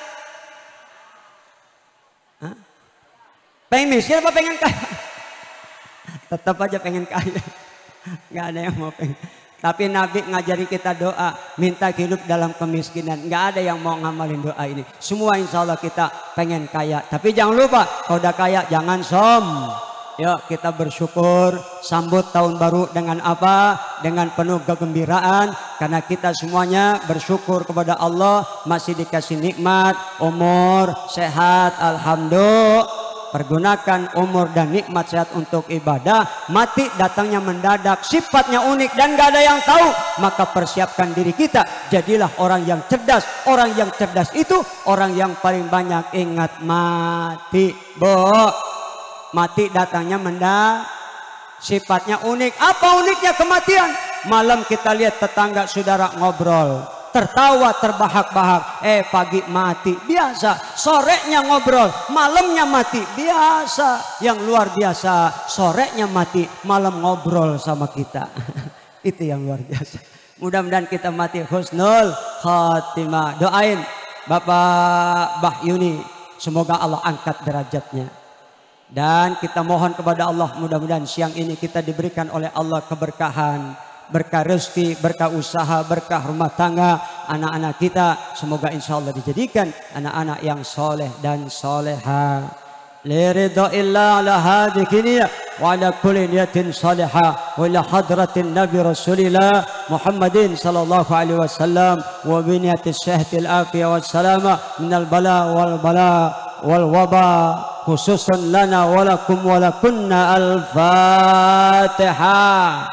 Hah? Pengen miskin apa pengen kaya? Tetap aja pengen kaya. Gak ada yang mau pengen. Tapi Nabi ngajari kita doa. Minta hidup dalam kemiskinan. Gak ada yang mau ngamalin doa ini. Semua insya Allah kita pengen kaya. Tapi jangan lupa kalau udah kaya jangan som. Yuk kita bersyukur, sambut tahun baru dengan apa? Dengan penuh kegembiraan. Karena kita semuanya bersyukur kepada Allah masih dikasih nikmat, umur, sehat, alhamdulillah. Pergunakan umur dan nikmat sehat untuk ibadah. Mati datangnya mendadak, sifatnya unik dan gak ada yang tahu. Maka persiapkan diri kita, jadilah orang yang cerdas. Orang yang cerdas itu orang yang paling banyak ingat mati. Bo. Mati datangnya mendadak, sifatnya unik. Apa uniknya kematian? Malam kita lihat tetangga saudara ngobrol, tertawa terbahak-bahak. Eh pagi mati, biasa. Sorenya ngobrol, malamnya mati, biasa. Yang luar biasa, sorenya mati, malam ngobrol sama kita. Itu yang luar biasa. Mudah-mudahan kita mati husnul khatimah. Doain Bapak Bahyuni, semoga Allah angkat derajatnya. Dan kita mohon kepada Allah mudah-mudahan siang ini kita diberikan oleh Allah keberkahan, berkah rezeki, berkah usaha, berkah rumah tangga anak-anak kita. Semoga insya Allah dijadikan anak-anak yang soleh dan soleha. Liridha illa ala hadikiniya wa ala kulli niyatin salihah wa ila hadratin Nabi Rasulillah Muhammadin sallallahu alaihi wasallam wa biniyatis syahatil afiyah wassalama minal bala wal bala wal waba khususan lana walakum walakunna al-Fatihah.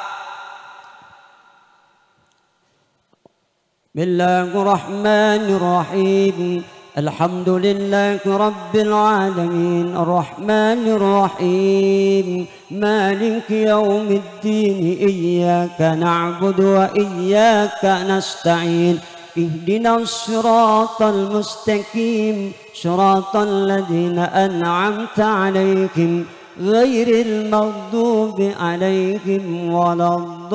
Bismillahirrahmanirrahim. Alhamdulillahi rabbil alamin. Arrahmanirrahim. Maliki yaumiddin. Iyyaka na'budu wa iyyaka nasta'in. اهدنا الصراط المستقيم صراط الذين أنعمت عليهم غير المغضوب عليهم ولا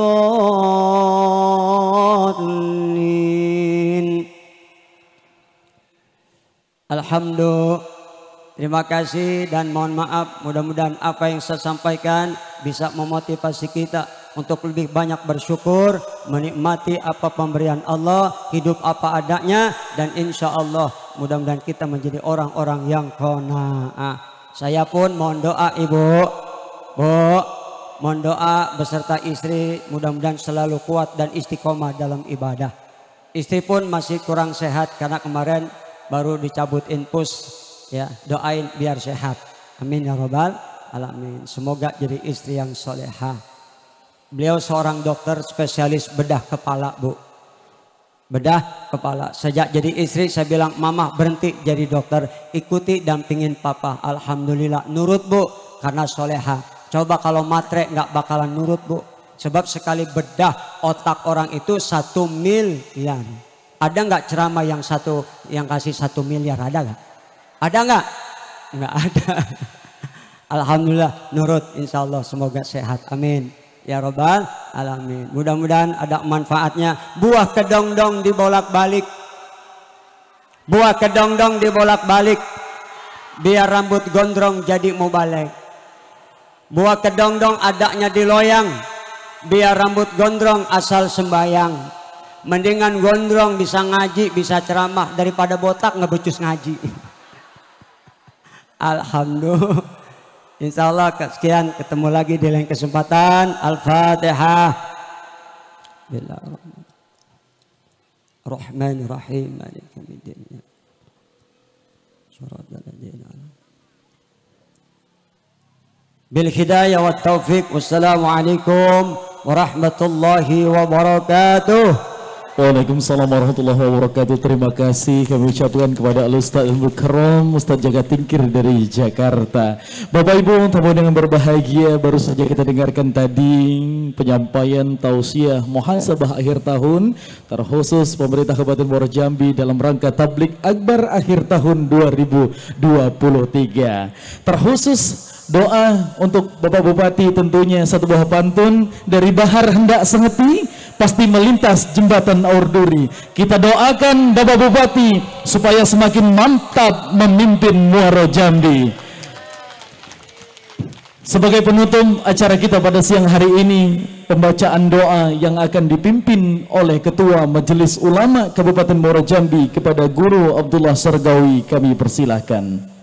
الضالين. Alhamdulillah, terima kasih dan mohon maaf. Mudah-mudahan apa yang saya sampaikan bisa memotivasi kita untuk lebih banyak bersyukur, menikmati apa pemberian Allah, hidup apa adanya, dan insya Allah mudah-mudahan kita menjadi orang-orang yang qanaah. Saya pun mohon doa ibu, bu, mohon doa beserta istri mudah-mudahan selalu kuat dan istiqomah dalam ibadah. Istri pun masih kurang sehat karena kemarin baru dicabut infus, ya doain biar sehat. Amin ya robbal alamin. Semoga jadi istri yang solehah. Beliau seorang dokter spesialis bedah kepala bu. Bedah kepala. Sejak jadi istri saya bilang mama berhenti jadi dokter. Ikuti dampingin papa. Alhamdulillah nurut bu. Karena soleha. Coba kalau matre nggak bakalan nurut bu. Sebab sekali bedah otak orang itu satu miliar. Ada nggak ceramah yang satu yang kasih satu miliar? Ada nggak? Ada nggak? Nggak ada. Alhamdulillah nurut, insya Allah semoga sehat, amin ya robbal alamin. Mudah-mudahan ada manfaatnya. Buah kedongdong dibolak-balik, buah kedongdong dibolak-balik biar rambut gondrong jadi mubalek. Buah kedongdong adanya di loyang biar rambut gondrong asal sembayang. Mendingan gondrong bisa ngaji, bisa ceramah daripada botak ngebecus ngaji. Alhamdulillah. Insya Allah sekian, ketemu lagi di lain kesempatan. Al-Fatihah. Bismillahirrahmanirrahim. Maliki yaumiddin. Bil hidayah wa taufiq. Wassalamualaikum warahmatullahi wabarakatuh. Waalaikumsalam warahmatullahi wabarakatuh. Terima kasih kami ucapkan kepada Al-Ustaz Al-Mukarram Ustaz Jaga Tingkir dari Jakarta. Bapak Ibu tamu yang berbahagia, baru saja kita dengarkan tadi penyampaian tausiah muhasabah akhir tahun terkhusus pemerintah Kabupaten Muara Jambi dalam rangka Tablik Akbar akhir tahun dua ribu dua puluh tiga. Terkhusus doa untuk Bapak Bupati, tentunya satu buah pantun dari Bahar Hendak Sengeti pasti melintas jembatan Aurduri. Kita doakan Bapak Bupati supaya semakin mantap memimpin Muara Jambi. Sebagai penutup acara kita pada siang hari ini, pembacaan doa yang akan dipimpin oleh Ketua Majelis Ulama Kabupaten Muara Jambi kepada Guru Abdullah Sargawi, kami persilahkan.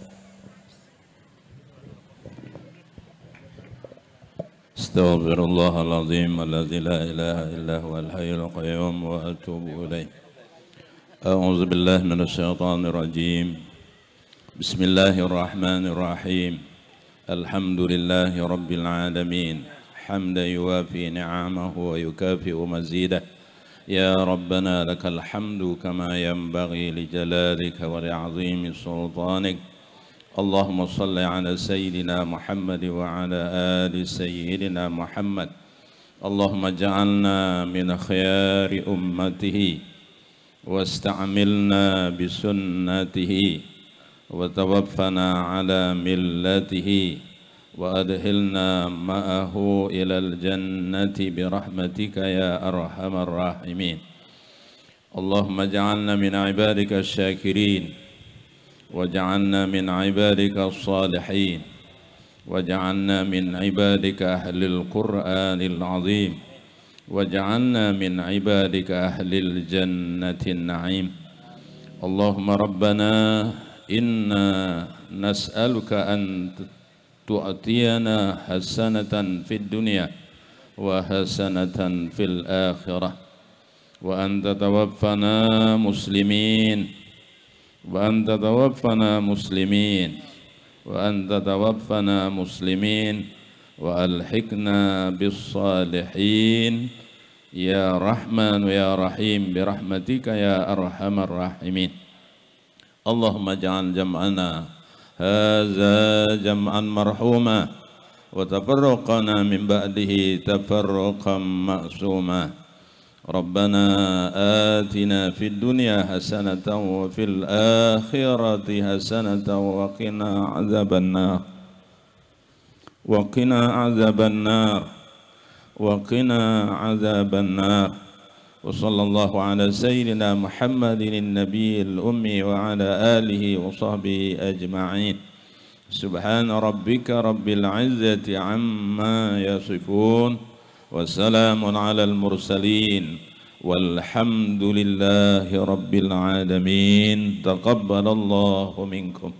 Astaghfirullahaladzim alladzi la ilaha illa huwal hayyul qayyum wa atubu ilaih. A'udzu billahi minasyaitonir rajim. Bismillahirrahmanirrahim. Alhamdulillahi rabbil alamin. Hamdan yuwafi ni'amahu wa yukafi'u mazidah. Ya Rabbana lakal hamdu kama yanbaghi li jalalika wa li'azimi sultanik. اللهم صل على سيدنا محمد وعلى آل سيدنا محمد. اللهم اجعلنا من خيار أمته واستعملنا بسنته وتوفنا على ملته وأدخلنا معه إلى الجنة برحمتك يا أرحم الراحمين. اللهم اجعلنا من عبادك الشاكرين وجعلنا من عبادك الصالحين وجعلنا من عبادك أهل القرآن العظيم وجعلنا من عبادك أهل الجنة النعيم. اللهم ربنا إنا نسألك أن تؤتينا حسنة في الدنيا وحسنة في الآخرة وأن تتوفنا مسلمين وأن تتوفنا مسلمين وأن تتوفنا مسلمين وألحقنا بالصالحين يا رحمن يا رحيم برحمتك يا أرحم الراحمين. اللهم اجعل جمعنا هذا جمعا مرحوما وتفرقنا من بعده تفرقا معصوما. ربنا آتنا في الدنيا حسنة وفي الآخرة حسنة وقنا عذاب النار وقنا عذاب النار وقنا عذاب النار. وصلى الله على سيدنا محمد النبي الأمي وعلى آله وصحبه أجمعين. سبحان ربك رب العزة عما يصفون وسلام على المرسلين والحمد لله رب العالمين. تقبل الله منكم.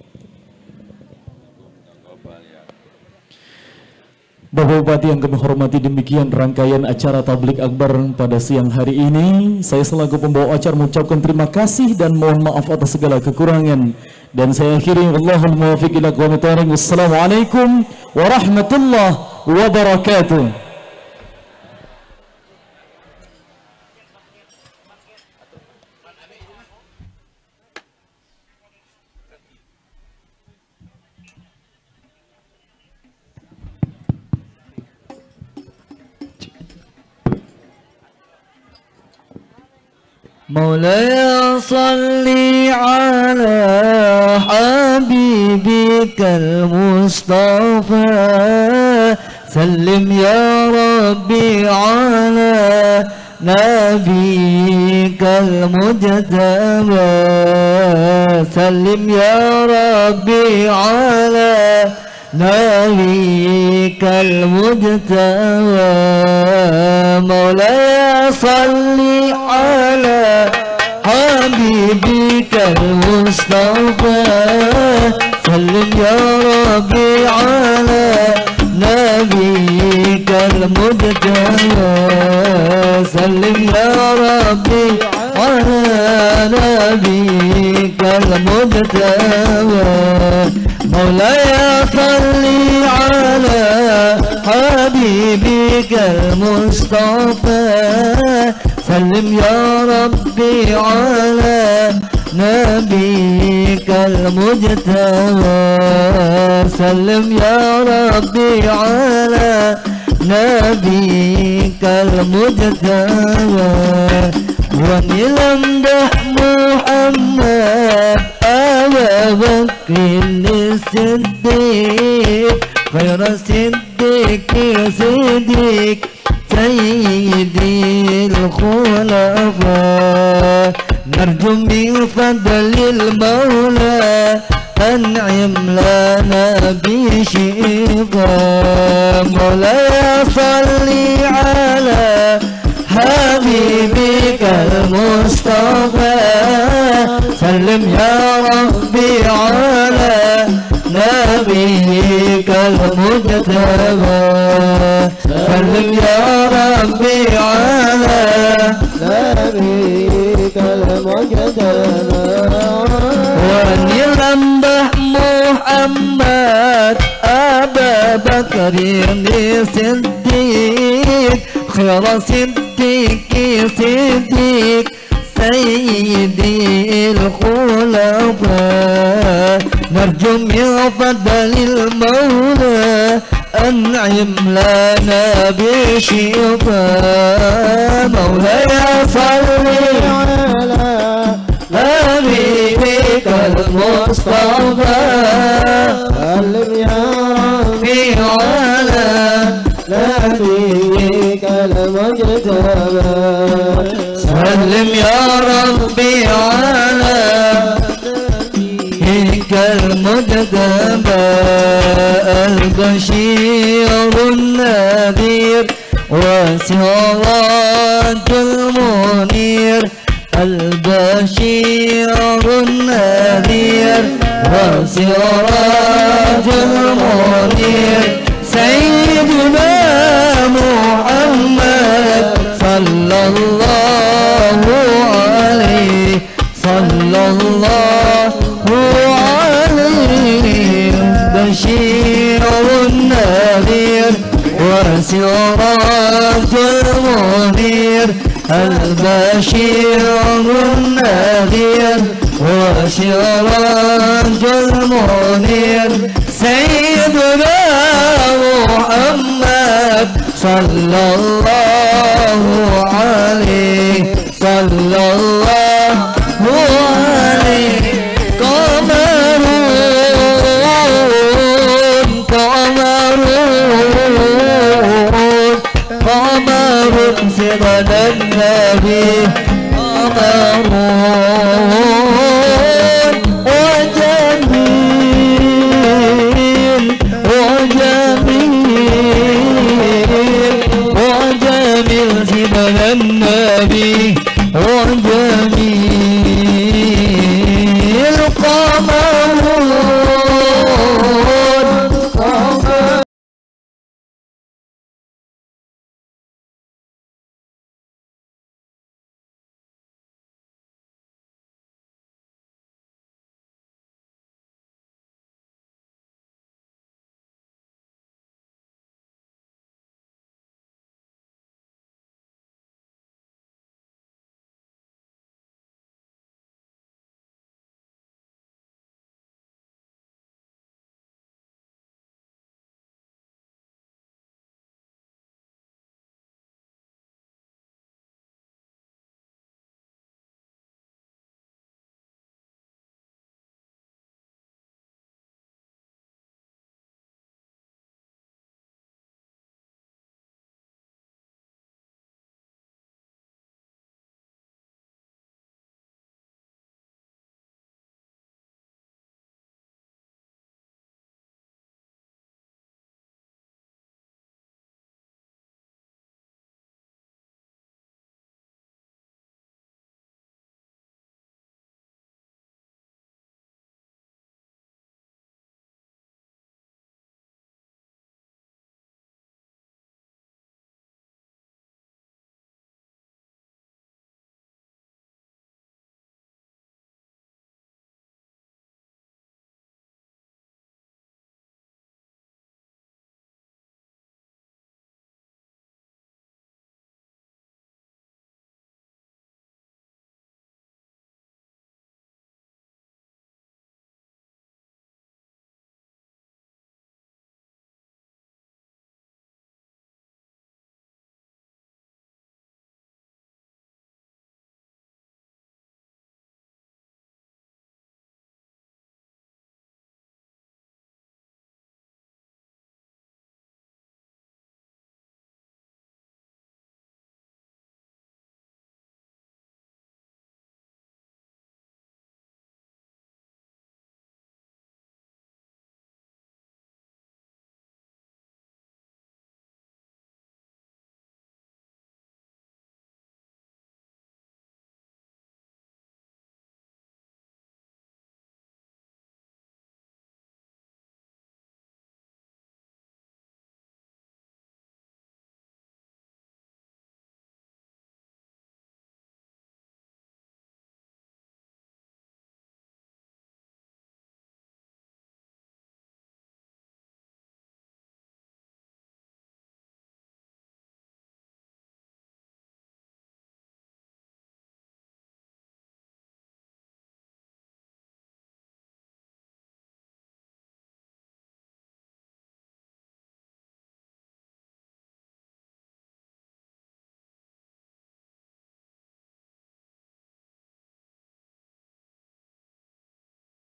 Bapak Bupati yang kami hormati, demikian rangkaian acara Tablik Akbar pada siang hari ini. Saya selaku pembawa acara mengucapkan terima kasih dan mohon maaf atas segala kekurangan. Dan saya akhiri, wallahul muwaffiq ila aqwamit thoriq. Wassalamualaikum warahmatullahi wabarakatuh. مولاي صل على حبيبك المصطفى سلم يا ربي على نبيك المجتبى سلم يا ربي على نبيك المجتبى مولاي صل على حبيبك المصطفى سلم يا ربي على نبيك المجتبى سلم يا ربي على نبيك المجتبى مولاي صل على حبيبك المصطفى سلم يا ربي على نبيك المجتبى سلم يا ربي على نبيك المجتبى ونلمدح محمد أبا بكر الصديق خير الصديق صديق سيدي الخلفاء نرجو من فضل المولى أنعم لنا بشفاء مولاي صل على حبيبك المصطفى سلم يا ربي على نبيك المجتبى سلم يا ربي على نبيك المجتبى ونلمدح محمد أبا بكر الصديق خير صديق صديق سيدي الخلفاء نرجو من فضل المولى أنعم لنا بشفاء مولاي صل على حبيبك المصطفى سلم يا ربي على نبيك المجتبى سلم يا ربي على نبيك المجتبى البشير النذير وسراج المنير البشير النذير وسراج المنير سيدنا محمد صلى الله عليه صلى الله عليه بشير النذير وسراج المنير البشير النذير وسراج المنير سيدنا محمد صلى الله عليه صلى الله عليه قمرون قمرون قمرون سيدنا النبي قمرون